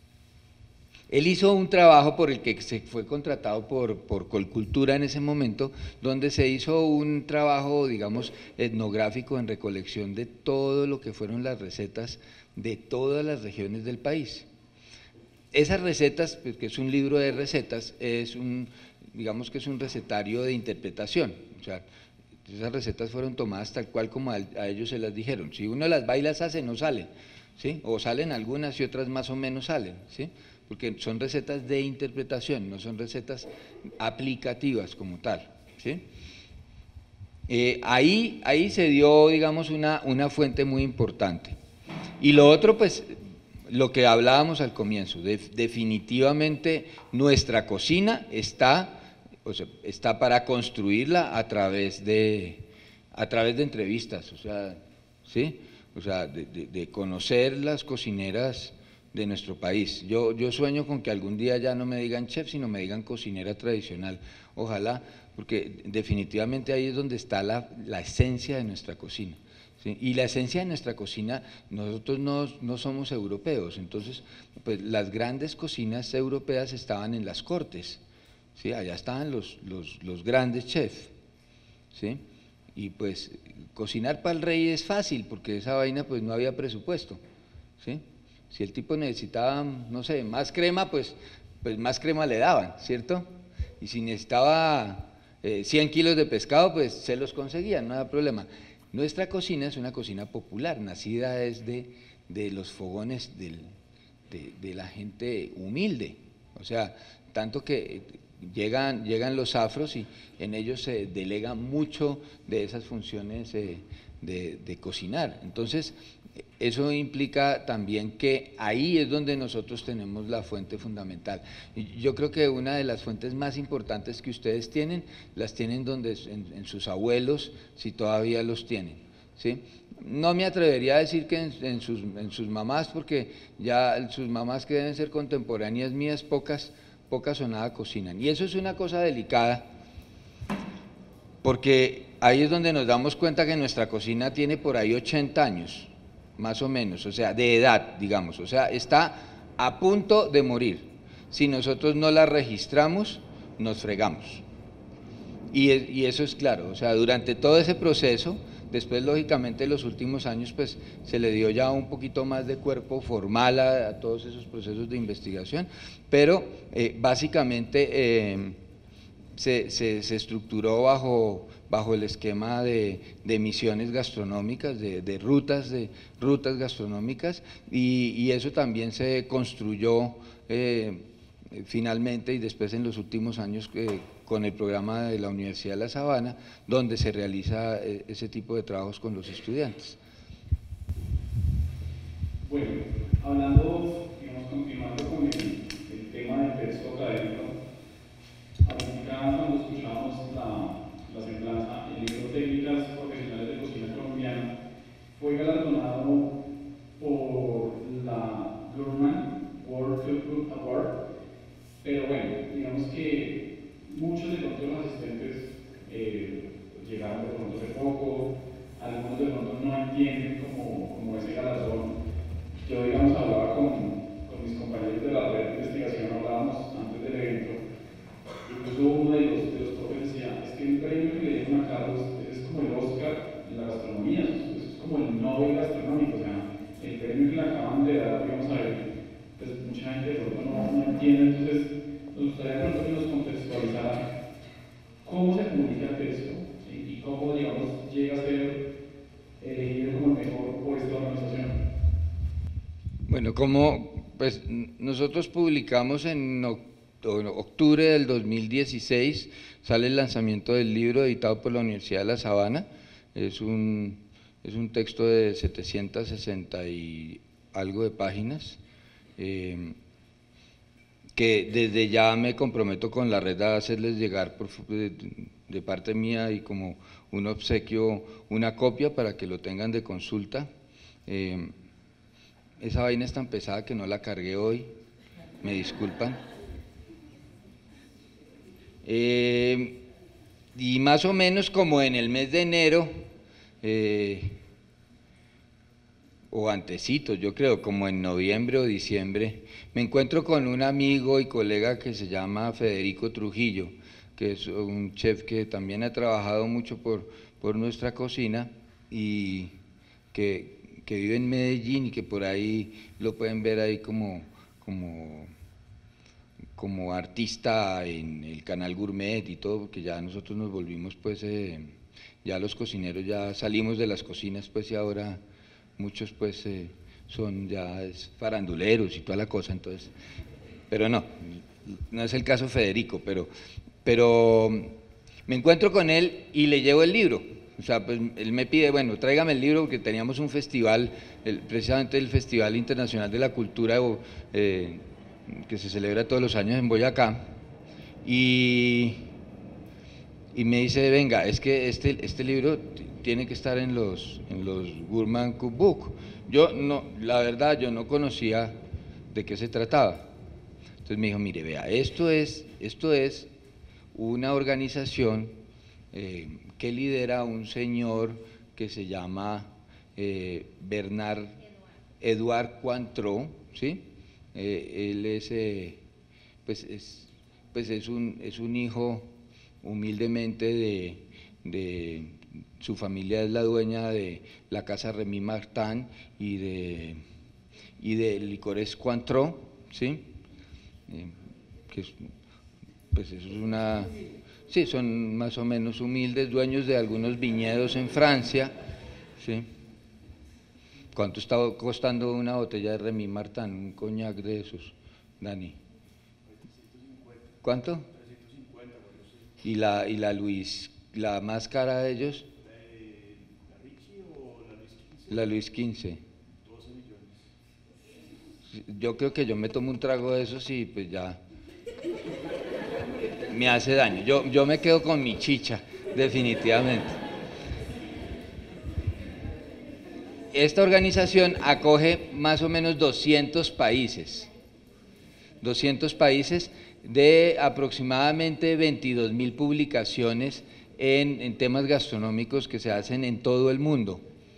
Él hizo un trabajo por el que se fue contratado por, por Colcultura en ese momento, donde se hizo un trabajo, digamos, etnográfico en recolección de todo lo que fueron las recetas de todas las regiones del país. Esas recetas, pues, que es un libro de recetas, es un, digamos que es un recetario de interpretación, o sea, esas recetas fueron tomadas tal cual como a, a ellos se las dijeron. Si uno las va y las hace, no salen, ¿sí? O salen algunas y otras más o menos salen, ¿sí? Porque son recetas de interpretación, no son recetas aplicativas como tal, ¿sí? Eh, ahí, ahí se dio, digamos, una, una fuente muy importante. Y lo otro, pues, lo que hablábamos al comienzo, de, definitivamente nuestra cocina está, o sea, está para construirla a través de, a través de entrevistas, o sea, ¿sí? O sea, de, de, de conocer las cocineras de nuestro país. Yo, yo sueño con que algún día ya no me digan chef, sino me digan cocinera tradicional, ojalá, porque definitivamente ahí es donde está la, la esencia de nuestra cocina. ¿Sí? Y la esencia de nuestra cocina, nosotros no, no somos europeos, entonces pues las grandes cocinas europeas estaban en las cortes, ¿sí? Allá estaban los, los, los grandes chefs, ¿sí? Y pues cocinar para el rey es fácil, porque esa vaina pues no había presupuesto, ¿sí? Si el tipo necesitaba, no sé, más crema, pues, pues más crema le daban, ¿cierto? Y si necesitaba eh, cien kilos de pescado, pues se los conseguían, no había problema. Nuestra cocina es una cocina popular, nacida desde de los fogones del, de, de la gente humilde, o sea, tanto que llegan, llegan los afros y en ellos se delega mucho de esas funciones eh, de, de cocinar. Entonces, eso implica también que ahí es donde nosotros tenemos la fuente fundamental. Y yo creo que una de las fuentes más importantes que ustedes tienen, las tienen donde, en, en sus abuelos, si todavía los tienen, ¿sí? No me atrevería a decir que en, en, sus, en sus mamás, porque ya sus mamás, que deben ser contemporáneas mías, pocas, pocas o nada cocinan. Y eso es una cosa delicada, porque ahí es donde nos damos cuenta que nuestra cocina tiene por ahí ochenta años, más o menos, o sea, de edad, digamos, o sea, está a punto de morir. Si nosotros no la registramos, nos fregamos. Y, y eso es claro, o sea, durante todo ese proceso, después lógicamente en los últimos años pues se le dio ya un poquito más de cuerpo formal a, a todos esos procesos de investigación, pero eh, básicamente eh, se, se, se estructuró bajo, bajo el esquema de, de misiones gastronómicas, de, de, rutas, de rutas gastronómicas, y, y eso también se construyó eh, finalmente y después en los últimos años eh, con el programa de la Universidad de La Sabana, donde se realiza eh, ese tipo de trabajos con los estudiantes. Bueno, hablando, digamos, continuando con el, el tema del texto académico, ahorita cuando escuchábamos la, la semblanza, el libro Técnicas Profesionales de Cocina Colombiana fue galardonado por la Gourmand World Cookbook Award, pero bueno, digamos que muchos de pronto los asistentes eh, llegaron de pronto hace poco, algunos de pronto no entienden como, como ese galardón. Yo, digamos, hablaba con, con mis compañeros de la red de investigación, hablábamos antes del evento, incluso uno de los, de los profes decía, es que el premio que le dieron a Carlos es como el Oscar en la gastronomía, eso es como el Nobel gastronómico, o sea, el premio que le acaban de dar, digamos, a él, pues mucha gente de pronto no, no entiende. Entonces nos gustaría de pronto que nos contextualizara cómo se publica el texto, ¿sí? Y cómo, digamos, llega a ser elegido como el mejor por esta organización. Bueno, como pues nosotros publicamos en octubre del dos mil dieciséis, sale el lanzamiento del libro editado por la Universidad de La Sabana. Es un, es un texto de setecientas sesenta y algo de páginas, eh, que desde ya me comprometo con la red a hacerles llegar por, de, de parte mía y como un obsequio, una copia para que lo tengan de consulta. Eh, esa vaina es tan pesada que no la cargué hoy, me disculpan. Eh, y más o menos como en el mes de enero, eh, o antecitos, yo creo, como en noviembre o diciembre, me encuentro con un amigo y colega que se llama Federico Trujillo, que es un chef que también ha trabajado mucho por, por nuestra cocina y que, que vive en Medellín y que por ahí lo pueden ver ahí como, como, como artista en el canal Gourmet y todo, porque ya nosotros nos volvimos pues, eh, ya los cocineros ya salimos de las cocinas pues y ahora muchos pues eh, son ya faranduleros y toda la cosa, entonces, pero no, no es el caso Federico, pero, pero me encuentro con él y le llevo el libro. O sea, pues él me pide, bueno, tráigame el libro porque teníamos un festival, el, precisamente el Festival Internacional de la Cultura eh, que se celebra todos los años en Boyacá, y, y me dice, venga, es que este, este libro tiene que estar en los, en los Gourmand Cookbook. Yo no, la verdad, yo no conocía de qué se trataba. Entonces me dijo, mire, vea, esto es, esto es una organización eh, que lidera un señor que se llama eh, Bernard Edouard Cointreau, ¿sí? Eh, él es, eh, pues es pues es un, es un hijo humildemente de, de, su familia es la dueña de la casa Remy Martin y de, y de Licores Cointreau, ¿sí? Eh, que es, pues eso es una, sí, son más o menos humildes, dueños de algunos viñedos en Francia, ¿sí? ¿Cuánto está costando una botella de Remy Martin, un coñac de esos, Dani? ¿Cuánto? ¿Y la, y la Luis, la más cara de ellos? La Luis quince. Yo creo que yo me tomo un trago de esos y pues ya me hace daño. Yo, yo me quedo con mi chicha, definitivamente. Esta organización acoge más o menos doscientos países, doscientos países de aproximadamente veintidós mil publicaciones en, en temas gastronómicos que se hacen en todo el mundo.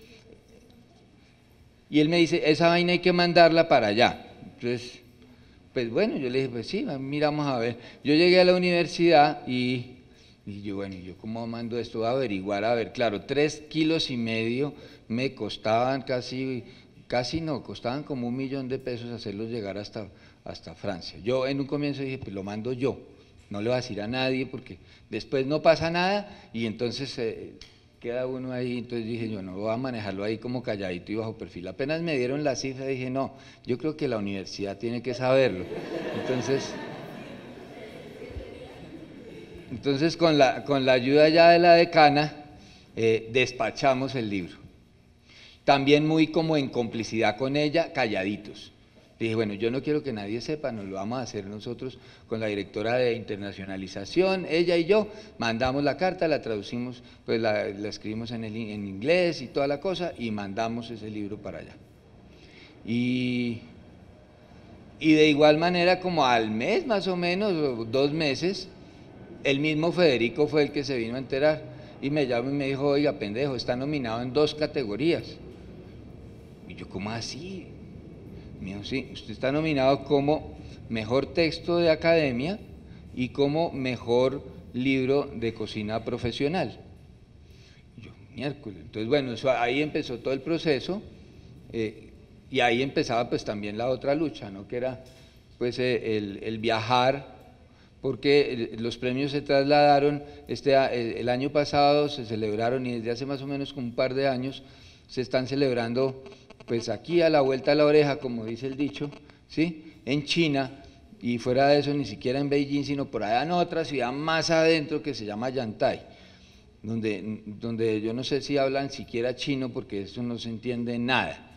Y él me dice, esa vaina hay que mandarla para allá. Entonces, pues bueno, yo le dije, pues sí, miramos a ver. Yo llegué a la universidad y, y yo, bueno, ¿yo cómo mando esto? Voy a averiguar, a ver, claro, tres kilos y medio me costaban casi, casi no, costaban como un millón de pesos hacerlos llegar hasta, hasta Francia. Yo en un comienzo dije, pues lo mando yo, no le voy a decir a nadie porque después no pasa nada y entonces eh, queda uno ahí. Entonces dije yo, no voy a manejarlo ahí como calladito y bajo perfil. Apenas me dieron la cifra dije, no, yo creo que la universidad tiene que saberlo. Entonces, entonces con, la, con la ayuda ya de la decana, eh, despachamos el libro. También muy como en complicidad con ella, calladitos. Dije, bueno, yo no quiero que nadie sepa, nos lo vamos a hacer nosotros con la directora de internacionalización, ella y yo, mandamos la carta, la traducimos, pues la, la escribimos en, el, en inglés y toda la cosa, y mandamos ese libro para allá. Y, y de igual manera, como al mes más o menos, o dos meses, el mismo Federico fue el que se vino a enterar, y me llamó y me dijo, oiga, pendejo, está nominado en dos categorías. Y yo, ¿cómo así? Me dijo, sí, usted está nominado como mejor texto de academia y como mejor libro de cocina profesional. Y yo, miércoles. Entonces, bueno, eso, ahí empezó todo el proceso eh, y ahí empezaba pues también la otra lucha, ¿no? Que era pues eh, el, el viajar, porque los premios se trasladaron, este, el año pasado se celebraron y desde hace más o menos como un par de años se están celebrando pues aquí a la vuelta de la oreja, como dice el dicho, ¿sí? En China, y fuera de eso ni siquiera en Beijing, sino por allá en otra ciudad más adentro que se llama Yantai, donde, donde yo no sé si hablan siquiera chino porque eso no se entiende nada.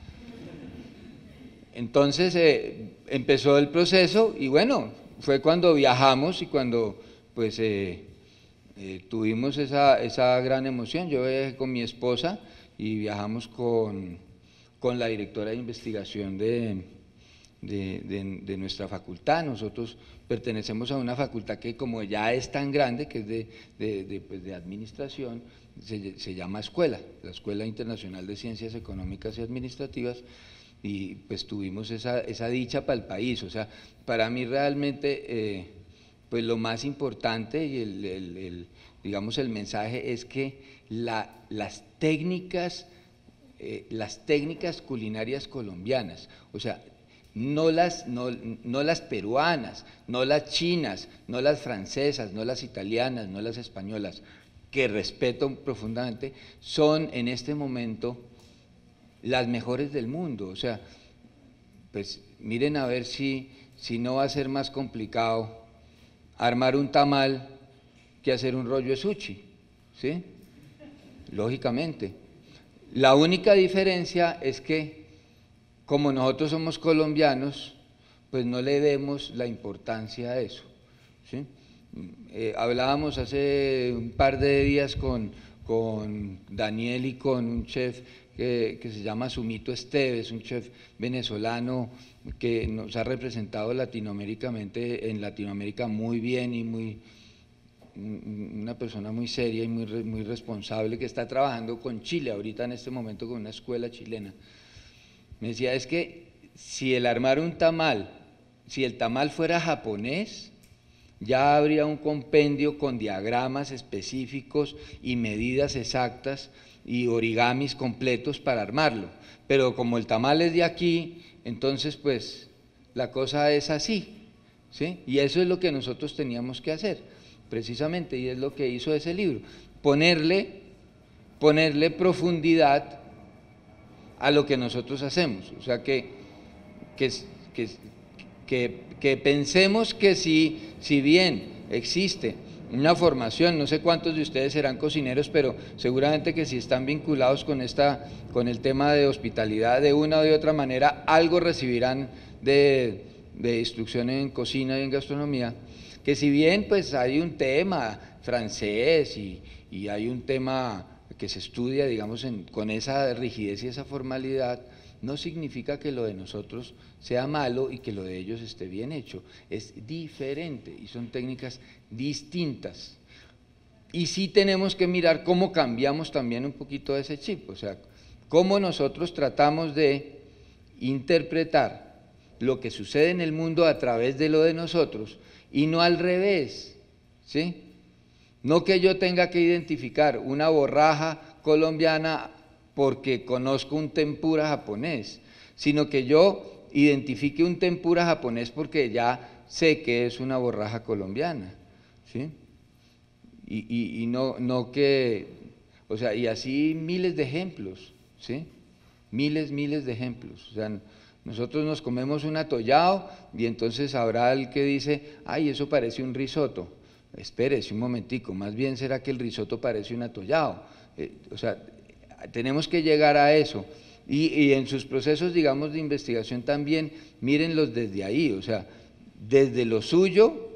Entonces eh, empezó el proceso y bueno, fue cuando viajamos y cuando pues eh, eh, tuvimos esa, esa gran emoción. Yo viajé con mi esposa y viajamos con, con la directora de investigación de, de, de, de nuestra facultad. Nosotros pertenecemos a una facultad que como ya es tan grande, que es de, de, de, pues de administración, se, se llama escuela, la Escuela Internacional de Ciencias Económicas y Administrativas, y pues tuvimos esa, esa dicha para el país. O sea, para mí realmente eh, pues lo más importante y el, el, el, digamos el mensaje es que la, las técnicas eh, las técnicas culinarias colombianas, o sea, no las, no, no las peruanas, no las chinas, no las francesas, no las italianas, no las españolas, que respeto profundamente, son en este momento las mejores del mundo. O sea, pues miren a ver si, si no va a ser más complicado armar un tamal que hacer un rollo de sushi, ¿sí? Lógicamente. La única diferencia es que, como nosotros somos colombianos, pues no le demos la importancia a eso, ¿sí? Eh, hablábamos hace un par de días con, con Daniel y con un chef que, que se llama Sumito Esteves, un chef venezolano que nos ha representado latinoamericamente, en Latinoamérica muy bien y muy, una persona muy seria y muy, muy responsable, que está trabajando con Chile ahorita en este momento con una escuela chilena. Me decía, es que si el armar un tamal, si el tamal fuera japonés, ya habría un compendio con diagramas específicos y medidas exactas y origamis completos para armarlo. Pero como el tamal es de aquí, entonces pues la cosa es así, ¿sí? Y eso es lo que nosotros teníamos que hacer, precisamente, y es lo que hizo ese libro, ponerle, ponerle profundidad a lo que nosotros hacemos, o sea, que, que, que, que, que pensemos que si, si bien existe una formación, no sé cuántos de ustedes serán cocineros, pero seguramente que si están vinculados con, esta, con el tema de hospitalidad de una o de otra manera, algo recibirán de, de instrucción en cocina y en gastronomía, que si bien pues hay un tema francés y, y hay un tema que se estudia, digamos, en, con esa rigidez y esa formalidad, no significa que lo de nosotros sea malo y que lo de ellos esté bien hecho, es diferente y son técnicas distintas. Y sí tenemos que mirar cómo cambiamos también un poquito ese chip, o sea, cómo nosotros tratamos de interpretar lo que sucede en el mundo a través de lo de nosotros y no al revés, ¿sí? No que yo tenga que identificar una borraja colombiana porque conozco un tempura japonés, sino que yo identifique un tempura japonés porque ya sé que es una borraja colombiana, ¿sí? Y, y, y no, no que, o sea, y así miles de ejemplos, ¿sí? Miles, miles de ejemplos, o sea, nosotros nos comemos un atollado y entonces habrá el que dice, ay, eso parece un risotto. Espérese un momentico, más bien será que el risotto parece un atollado, eh, o sea, tenemos que llegar a eso, y, y en sus procesos, digamos, de investigación también, mírenlos desde ahí, o sea, desde lo suyo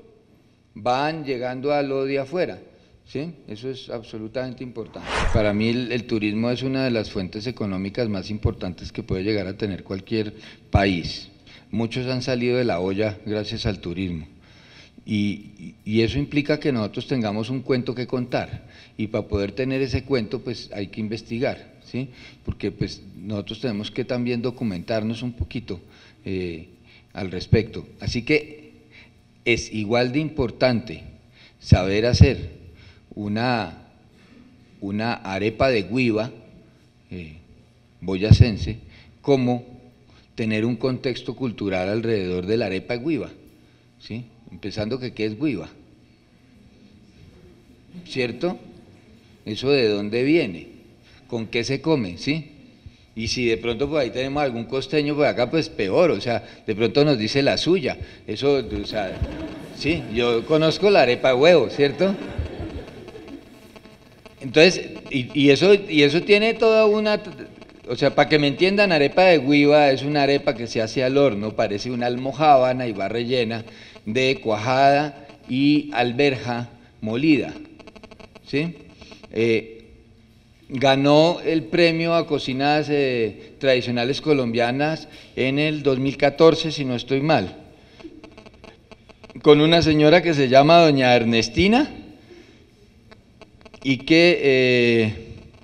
van llegando a lo de afuera, ¿sí? Eso es absolutamente importante. Para mí el, el turismo es una de las fuentes económicas más importantes que puede llegar a tener cualquier país. Muchos han salido de la olla gracias al turismo. Y, y eso implica que nosotros tengamos un cuento que contar, y para poder tener ese cuento pues hay que investigar, ¿sí? Porque pues nosotros tenemos que también documentarnos un poquito eh, al respecto, así que es igual de importante saber hacer una, una arepa de guiva eh, boyacense como tener un contexto cultural alrededor de la arepa de guiva, ¿sí? Empezando que qué es guiva, ¿cierto? Eso de dónde viene, con qué se come, ¿sí? Y si de pronto por ahí tenemos algún costeño por acá, pues peor, o sea, de pronto nos dice la suya, eso, o sea, sí, yo conozco la arepa de huevo, ¿cierto? Entonces, y, y, eso, y eso tiene toda una, o sea, para que me entiendan, arepa de guiva es una arepa que se hace al horno, parece una almojábana y va rellena de cuajada y alberja molida, ¿sí? Eh, ganó el premio a cocinas eh, tradicionales colombianas en el dos mil catorce, si no estoy mal, con una señora que se llama doña Ernestina y que, eh,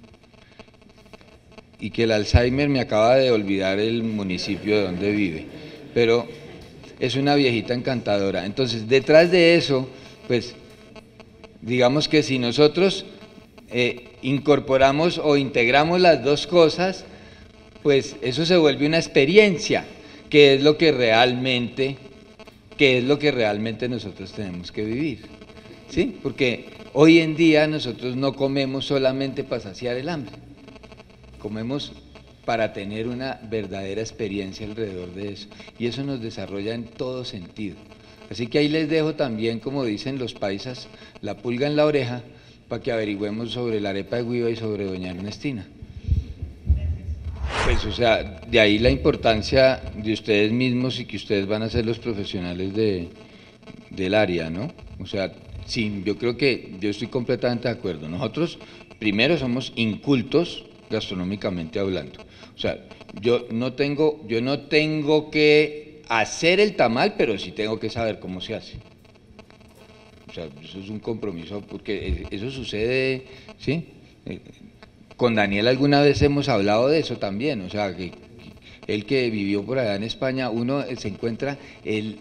y que el Alzheimer me acaba de olvidar el municipio de donde vive, pero es una viejita encantadora. Entonces, detrás de eso, pues, digamos que si nosotros eh, incorporamos o integramos las dos cosas, pues eso se vuelve una experiencia, que es lo que realmente, que es lo que realmente nosotros tenemos que vivir, ¿sí? Porque hoy en día nosotros no comemos solamente para saciar el hambre, comemos para tener una verdadera experiencia alrededor de eso, y eso nos desarrolla en todo sentido. Así que ahí les dejo también, como dicen los paisas, la pulga en la oreja, para que averigüemos sobre la arepa de guiva y sobre doña Ernestina. Pues, o sea, de ahí la importancia de ustedes mismos y que ustedes van a ser los profesionales de, del área, ¿no? O sea, sí, yo creo que yo estoy completamente de acuerdo. Nosotros, primero, somos incultos gastronómicamente hablando. O sea, yo no tengo, yo no tengo que hacer el tamal, pero sí tengo que saber cómo se hace. O sea, eso es un compromiso, porque eso sucede, ¿sí? Con Daniel alguna vez hemos hablado de eso también, o sea, que, que él que vivió por allá en España, uno se encuentra el,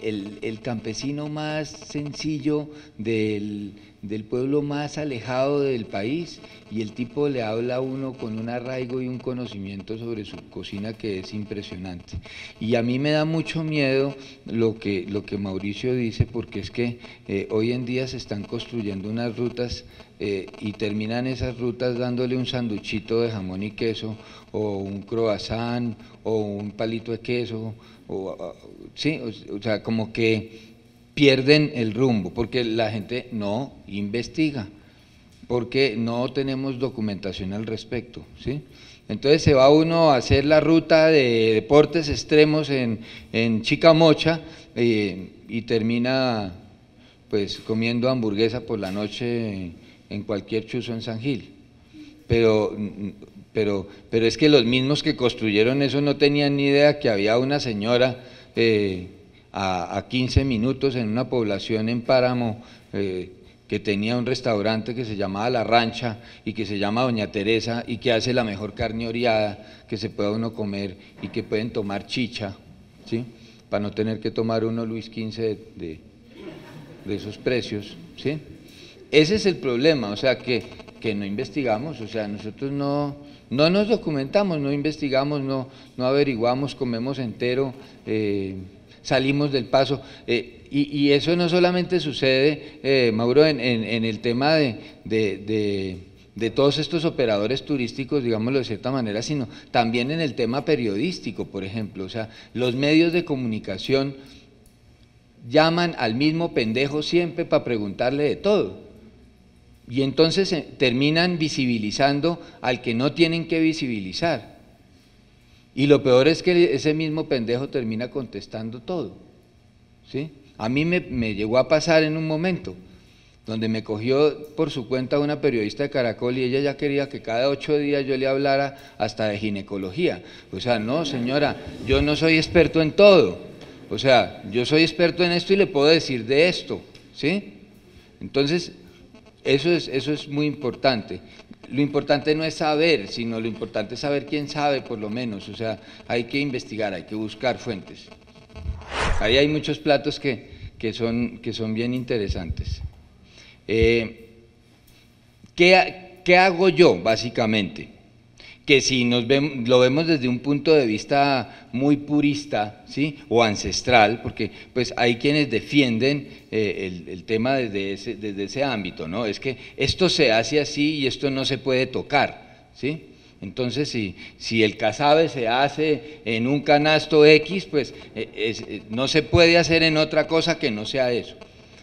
el, el campesino más sencillo del, del pueblo más alejado del país, y el tipo le habla a uno con un arraigo y un conocimiento sobre su cocina que es impresionante. Y a mí me da mucho miedo lo que, lo que Mauricio dice, porque es que eh, hoy en día se están construyendo unas rutas eh, y terminan esas rutas dándole un sanduchito de jamón y queso, o un croissant, o un palito de queso, o, sí, o, o sea, como que pierden el rumbo, porque la gente no investiga, porque no tenemos documentación al respecto, ¿sí? Entonces se va uno a hacer la ruta de deportes extremos en, en Chicamocha eh, y termina pues comiendo hamburguesa por la noche en cualquier chuzo en San Gil, pero... Pero, pero es que los mismos que construyeron eso no tenían ni idea que había una señora eh, a, a quince minutos en una población en Páramo eh, que tenía un restaurante que se llamaba La Rancha y que se llama Doña Teresa y que hace la mejor carne oreada que se pueda uno comer y que pueden tomar chicha, ¿sí? Para no tener que tomar uno Luis quince de, de, de esos precios, ¿sí? Ese es el problema, o sea que, que no investigamos, o sea nosotros no... No nos documentamos, no investigamos, no, no averiguamos, comemos entero, eh, salimos del paso. Eh, y, y eso no solamente sucede, eh, Mauro, en, en, en el tema de, de, de, de todos estos operadores turísticos, digámoslo de cierta manera, sino también en el tema periodístico, por ejemplo. O sea, los medios de comunicación llaman al mismo pendejo siempre para preguntarle de todo. Y entonces eh, terminan visibilizando al que no tienen que visibilizar. Y lo peor es que ese mismo pendejo termina contestando todo, ¿sí? A mí me, me llegó a pasar en un momento, donde me cogió por su cuenta una periodista de Caracol y ella ya quería que cada ocho días yo le hablara hasta de ginecología. O sea, no señora, yo no soy experto en todo, o sea, yo soy experto en esto y le puedo decir de esto, ¿sí? Entonces... Eso es, eso es muy importante. Lo importante no es saber, sino lo importante es saber quién sabe por lo menos, o sea, hay que investigar, hay que buscar fuentes. Ahí hay muchos platos que, que, son, que son bien interesantes. Eh, ¿qué, ¿Qué hago yo, básicamente? Que si nos vemos, lo vemos desde un punto de vista muy purista, ¿sí? O ancestral, porque pues hay quienes defienden eh, el, el tema desde ese, desde ese ámbito, ¿no? Es que esto se hace así y esto no se puede tocar, ¿sí? Entonces, si, si el casabe se hace en un canasto X, pues eh, es, eh, no se puede hacer en otra cosa que no sea eso.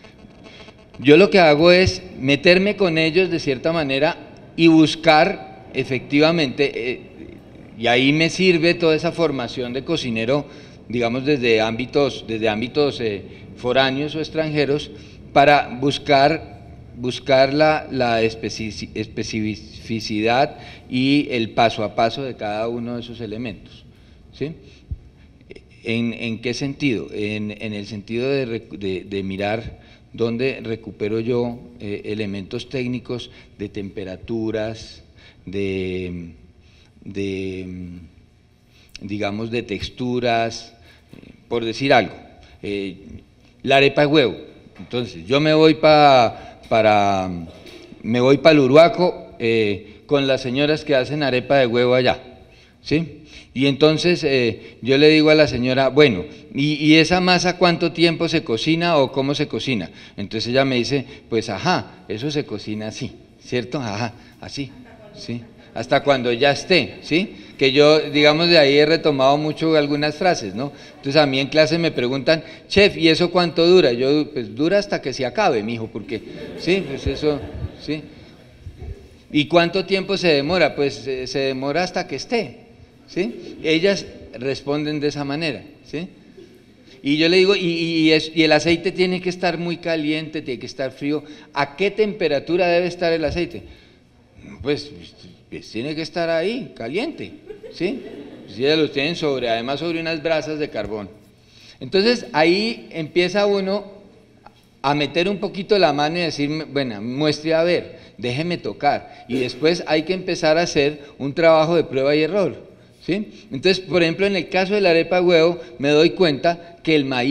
Yo lo que hago es meterme con ellos de cierta manera y buscar efectivamente, eh, y ahí me sirve toda esa formación de cocinero, digamos desde ámbitos, desde ámbitos eh, foráneos o extranjeros, para buscar, buscar la, la especificidad y el paso a paso de cada uno de esos elementos, ¿sí? ¿En, en qué sentido? En, en el sentido de, de, de mirar dónde recupero yo eh, elementos técnicos de temperaturas, De, de, digamos, de texturas, por decir algo, eh, la arepa de huevo. Entonces, yo me voy pa, para, me voy para el Uruaco eh, con las señoras que hacen arepa de huevo allá, ¿sí? Y entonces eh, yo le digo a la señora, bueno, ¿y, ¿y esa masa cuánto tiempo se cocina o cómo se cocina? Entonces ella me dice, pues ajá, eso se cocina así, ¿cierto? Ajá, así. ¿Sí? Hasta cuando ya esté, ¿sí? Que yo, digamos, de ahí he retomado mucho algunas frases, ¿no? Entonces a mí en clase me preguntan, chef, ¿y eso cuánto dura? Yo, pues dura hasta que se acabe, mijo, porque, sí, pues eso, ¿sí? ¿Y cuánto tiempo se demora? Pues eh, se demora hasta que esté, ¿sí? Ellas responden de esa manera, ¿sí? Y yo le digo, y, y, es, y el aceite tiene que estar muy caliente, tiene que estar frío. ¿A qué temperatura debe estar el aceite? Pues, pues tiene que estar ahí, caliente, ¿sí? Si ya los tienen sobre, además sobre unas brasas de carbón. Entonces ahí empieza uno a meter un poquito la mano y decir, bueno, muestre a ver, déjeme tocar. Y después hay que empezar a hacer un trabajo de prueba y error, ¿sí? Entonces, por ejemplo, en el caso de la arepa de huevo, me doy cuenta que el maíz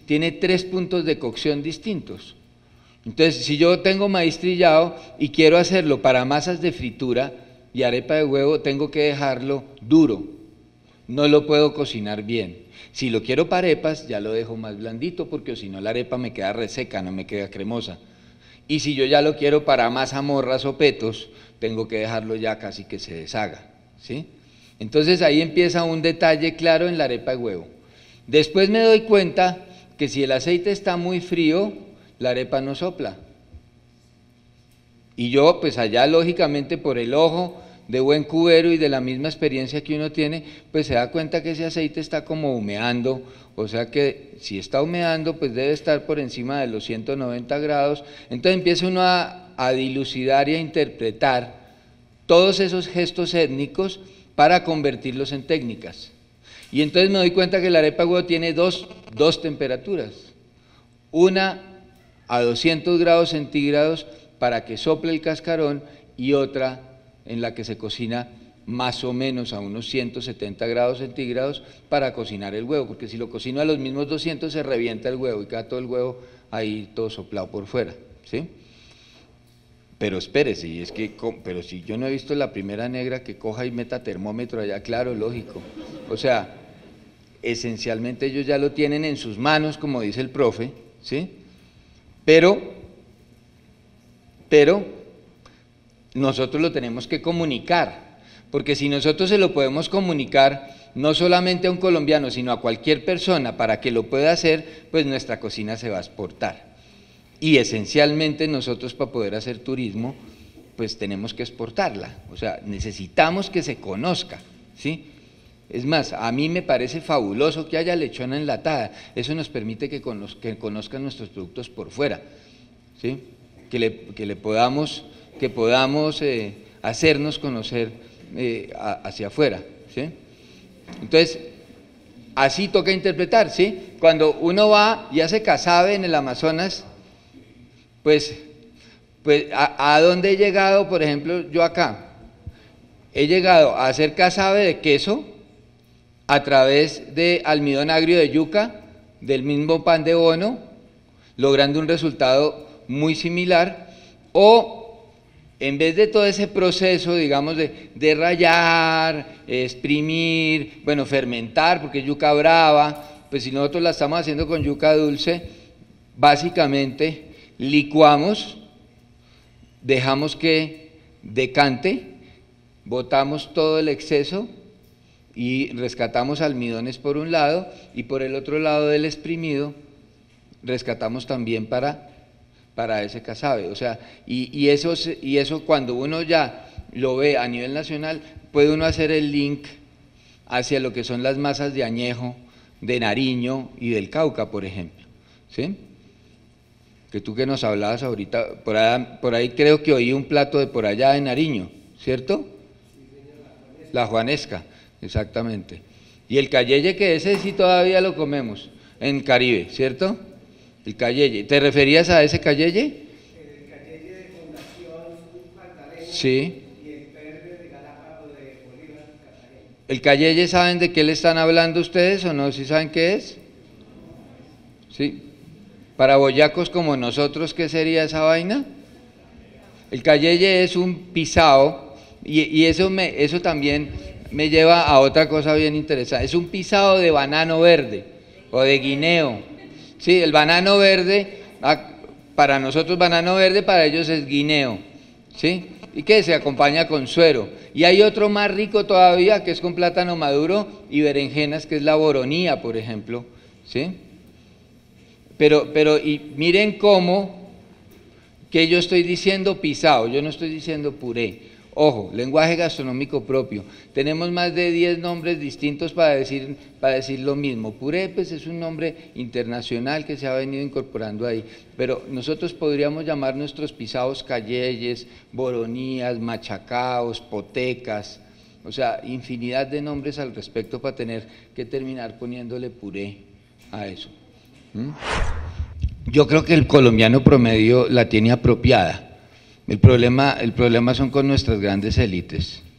tiene tres puntos de cocción distintos. Entonces, si yo tengo maíz trillado y quiero hacerlo para masas de fritura y arepa de huevo, tengo que dejarlo duro, no lo puedo cocinar bien. Si lo quiero para arepas, ya lo dejo más blandito, porque si no la arepa me queda reseca, no me queda cremosa. Y si yo ya lo quiero para mazamorras o petos, tengo que dejarlo ya casi que se deshaga, ¿sí? Entonces ahí empieza un detalle claro en la arepa de huevo. Después me doy cuenta que si el aceite está muy frío, la arepa no sopla. Y yo, pues allá lógicamente por el ojo de buen cubero y de la misma experiencia que uno tiene, pues se da cuenta que ese aceite está como humeando, o sea que si está humeando, pues debe estar por encima de los ciento noventa grados. Entonces empieza uno a, a dilucidar y a interpretar todos esos gestos étnicos para convertirlos en técnicas. Y entonces me doy cuenta que la arepa de huevo tiene dos, dos temperaturas, una a doscientos grados centígrados para que sople el cascarón y otra en la que se cocina más o menos a unos ciento setenta grados centígrados para cocinar el huevo, porque si lo cocino a los mismos doscientos se revienta el huevo y queda todo el huevo ahí todo soplado por fuera, ¿sí? Pero espérese, y es que, pero si yo no he visto la primera negra que coja y meta termómetro allá, claro, lógico, o sea, esencialmente ellos ya lo tienen en sus manos, como dice el profe, ¿sí? Pero, pero, nosotros lo tenemos que comunicar, porque si nosotros se lo podemos comunicar no solamente a un colombiano, sino a cualquier persona para que lo pueda hacer, pues nuestra cocina se va a exportar. Y esencialmente nosotros para poder hacer turismo, pues tenemos que exportarla, o sea, necesitamos que se conozca, ¿sí? Es más, a mí me parece fabuloso que haya lechona enlatada, eso nos permite que, conoz que conozcan nuestros productos por fuera, ¿sí? Que le, que le podamos... que podamos eh, hacernos conocer eh, a, hacia afuera, ¿sí? Entonces, así toca interpretar, ¿sí? Cuando uno va y hace casabe en el Amazonas, pues, pues a, a dónde he llegado, por ejemplo, yo acá, he llegado a hacer casabe de queso a través de almidón agrio de yuca, del mismo pan de bono, logrando un resultado muy similar, o en vez de todo ese proceso, digamos, de, de rallar, exprimir, bueno, fermentar, porque es yuca brava, pues si nosotros la estamos haciendo con yuca dulce, básicamente licuamos, dejamos que decante, botamos todo el exceso y rescatamos almidones por un lado, y por el otro lado del exprimido rescatamos también para... para ese casabe, o sea, y, y, eso, y eso cuando uno ya lo ve a nivel nacional, puede uno hacer el link hacia lo que son las masas de añejo, de Nariño y del Cauca, por ejemplo, ¿sí? Que tú que nos hablabas ahorita, por ahí, por ahí creo que oí un plato de por allá de Nariño, ¿cierto? La juanesca, exactamente. Y el cayeye, que ese sí todavía lo comemos en Caribe, ¿cierto? El cayeye. ¿Te referías a ese cayeye? El cayeye de Fundación Magdalena. Sí. Y el verde de Galápagos de Bolívar, Cartagena. ¿El cayeye saben de qué le están hablando ustedes o no? ¿Sí saben qué es? Sí. Para boyacos como nosotros, ¿qué sería esa vaina? El cayeye es un pisao y, y eso, me, eso también me lleva a otra cosa bien interesante. Es un pisao de banano verde o de guineo. Sí, el banano verde, para nosotros banano verde, para ellos es guineo, ¿sí? Y que se acompaña con suero. Y hay otro más rico todavía, que es con plátano maduro y berenjenas, que es la boronía, por ejemplo, ¿sí? Pero, pero, y miren cómo, que yo estoy diciendo pisao, yo no estoy diciendo puré. Ojo, lenguaje gastronómico propio. Tenemos más de diez nombres distintos para decir, para decir lo mismo. Puré, pues, es un nombre internacional que se ha venido incorporando ahí, pero nosotros podríamos llamar nuestros pisaos cayeyes, boronías, machacaos, potecas, o sea, infinidad de nombres al respecto para tener que terminar poniéndole puré a eso. ¿Mm? Yo creo que el colombiano promedio la tiene apropiada. El problema, el problema son con nuestras grandes élites.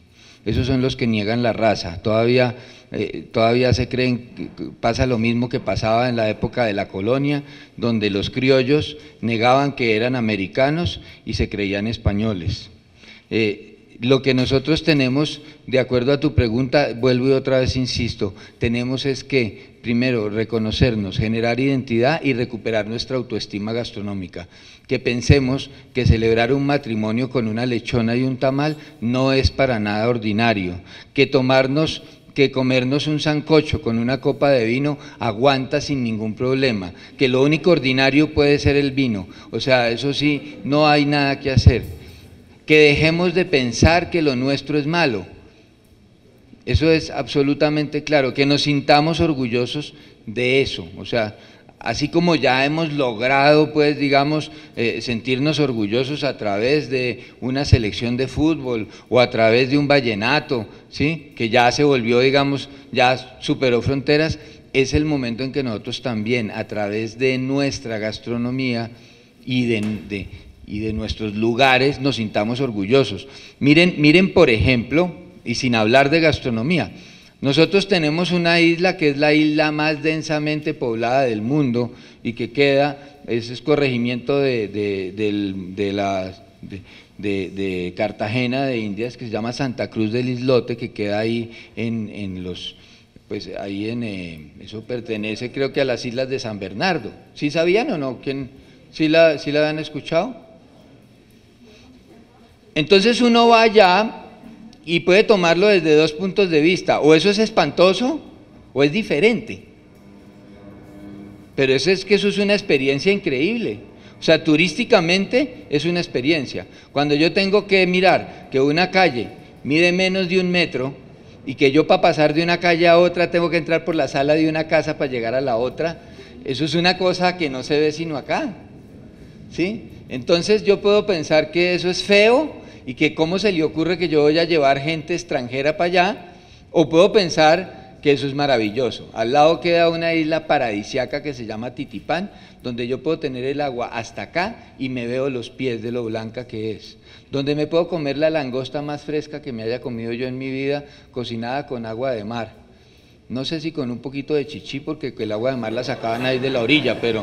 esos son los que niegan la raza. Todavía, eh, todavía se creen, que pasa lo mismo que pasaba en la época de la colonia, donde los criollos negaban que eran americanos y se creían españoles. Eh, Lo que nosotros tenemos, de acuerdo a tu pregunta, vuelvo y otra vez insisto, tenemos es que, primero, reconocernos, generar identidad y recuperar nuestra autoestima gastronómica. Que pensemos que celebrar un matrimonio con una lechona y un tamal no es para nada ordinario, que tomarnos que comernos un sancocho con una copa de vino aguanta sin ningún problema, que lo único ordinario puede ser el vino, o sea, eso sí, no hay nada que hacer. Que dejemos de pensar que lo nuestro es malo, eso es absolutamente claro, que nos sintamos orgullosos de eso, o sea, así como ya hemos logrado, pues, digamos, eh, sentirnos orgullosos a través de una selección de fútbol o a través de un vallenato, ¿sí?, que ya se volvió, digamos, ya superó fronteras, es el momento en que nosotros también, a través de nuestra gastronomía y de... de y de nuestros lugares nos sintamos orgullosos. Miren, miren por ejemplo, y sin hablar de gastronomía, nosotros tenemos una isla que es la isla más densamente poblada del mundo y que queda, ese es corregimiento de, de, de, de, la, de, de, de Cartagena de Indias, que se llama Santa Cruz del Islote, que queda ahí en, en los... pues ahí en, eh, eso pertenece creo que a las islas de San Bernardo. ¿Sí sabían o no? ¿Quién, sí, la, ¿Sí la han escuchado? Entonces uno va allá y puede tomarlo desde dos puntos de vista, o eso es espantoso o es diferente, pero eso es que eso es una experiencia increíble, o sea, turísticamente es una experiencia. Cuando yo tengo que mirar que una calle mide menos de un metro y que yo para pasar de una calle a otra tengo que entrar por la sala de una casa para llegar a la otra, eso es una cosa que no se ve sino acá, ¿sí? Entonces yo puedo pensar que eso es feo y que cómo se le ocurre que yo voy a llevar gente extranjera para allá, o puedo pensar que eso es maravilloso. Al lado queda una isla paradisiaca que se llama Titipán, donde yo puedo tener el agua hasta acá y me veo los pies de lo blanca que es, donde me puedo comer la langosta más fresca que me haya comido yo en mi vida, cocinada con agua de mar. No sé si con un poquito de chichí, porque el agua de mar la sacaban ahí de la orilla, pero...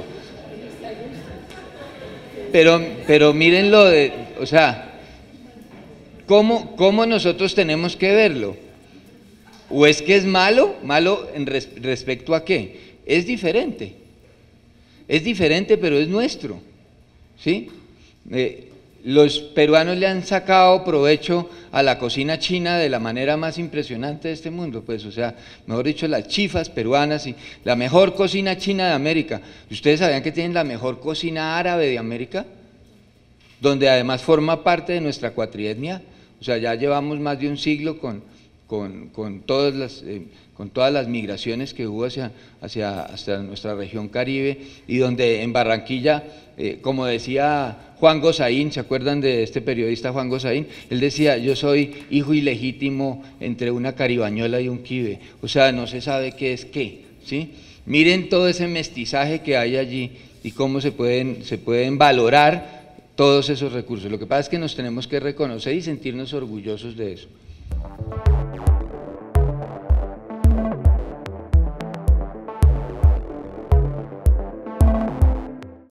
Pero, pero miren lo de, o sea, ¿cómo, cómo nosotros tenemos que verlo? ¿O es que es malo? ¿Malo en res, respecto a qué? Es diferente, es diferente pero es nuestro, ¿sí? Eh, los peruanos le han sacado provecho a la cocina china de la manera más impresionante de este mundo, pues, o sea, mejor dicho, las chifas peruanas y la mejor cocina china de América. ¿Ustedes sabían que tienen la mejor cocina árabe de América? Donde además forma parte de nuestra cuatrietnia, o sea, ya llevamos más de un siglo con, con, con, todas, las, eh, con todas las migraciones que hubo hacia, hacia, hacia nuestra región Caribe, y donde en Barranquilla, eh, como decía Juan Gozaín, ¿se acuerdan de este periodista Juan Gozaín? Él decía, yo soy hijo ilegítimo entre una caribañola y un quibe, o sea, no se sabe qué es qué, ¿sí? Miren todo ese mestizaje que hay allí y cómo se pueden, se pueden valorar todos esos recursos. Lo que pasa es que nos tenemos que reconocer y sentirnos orgullosos de eso.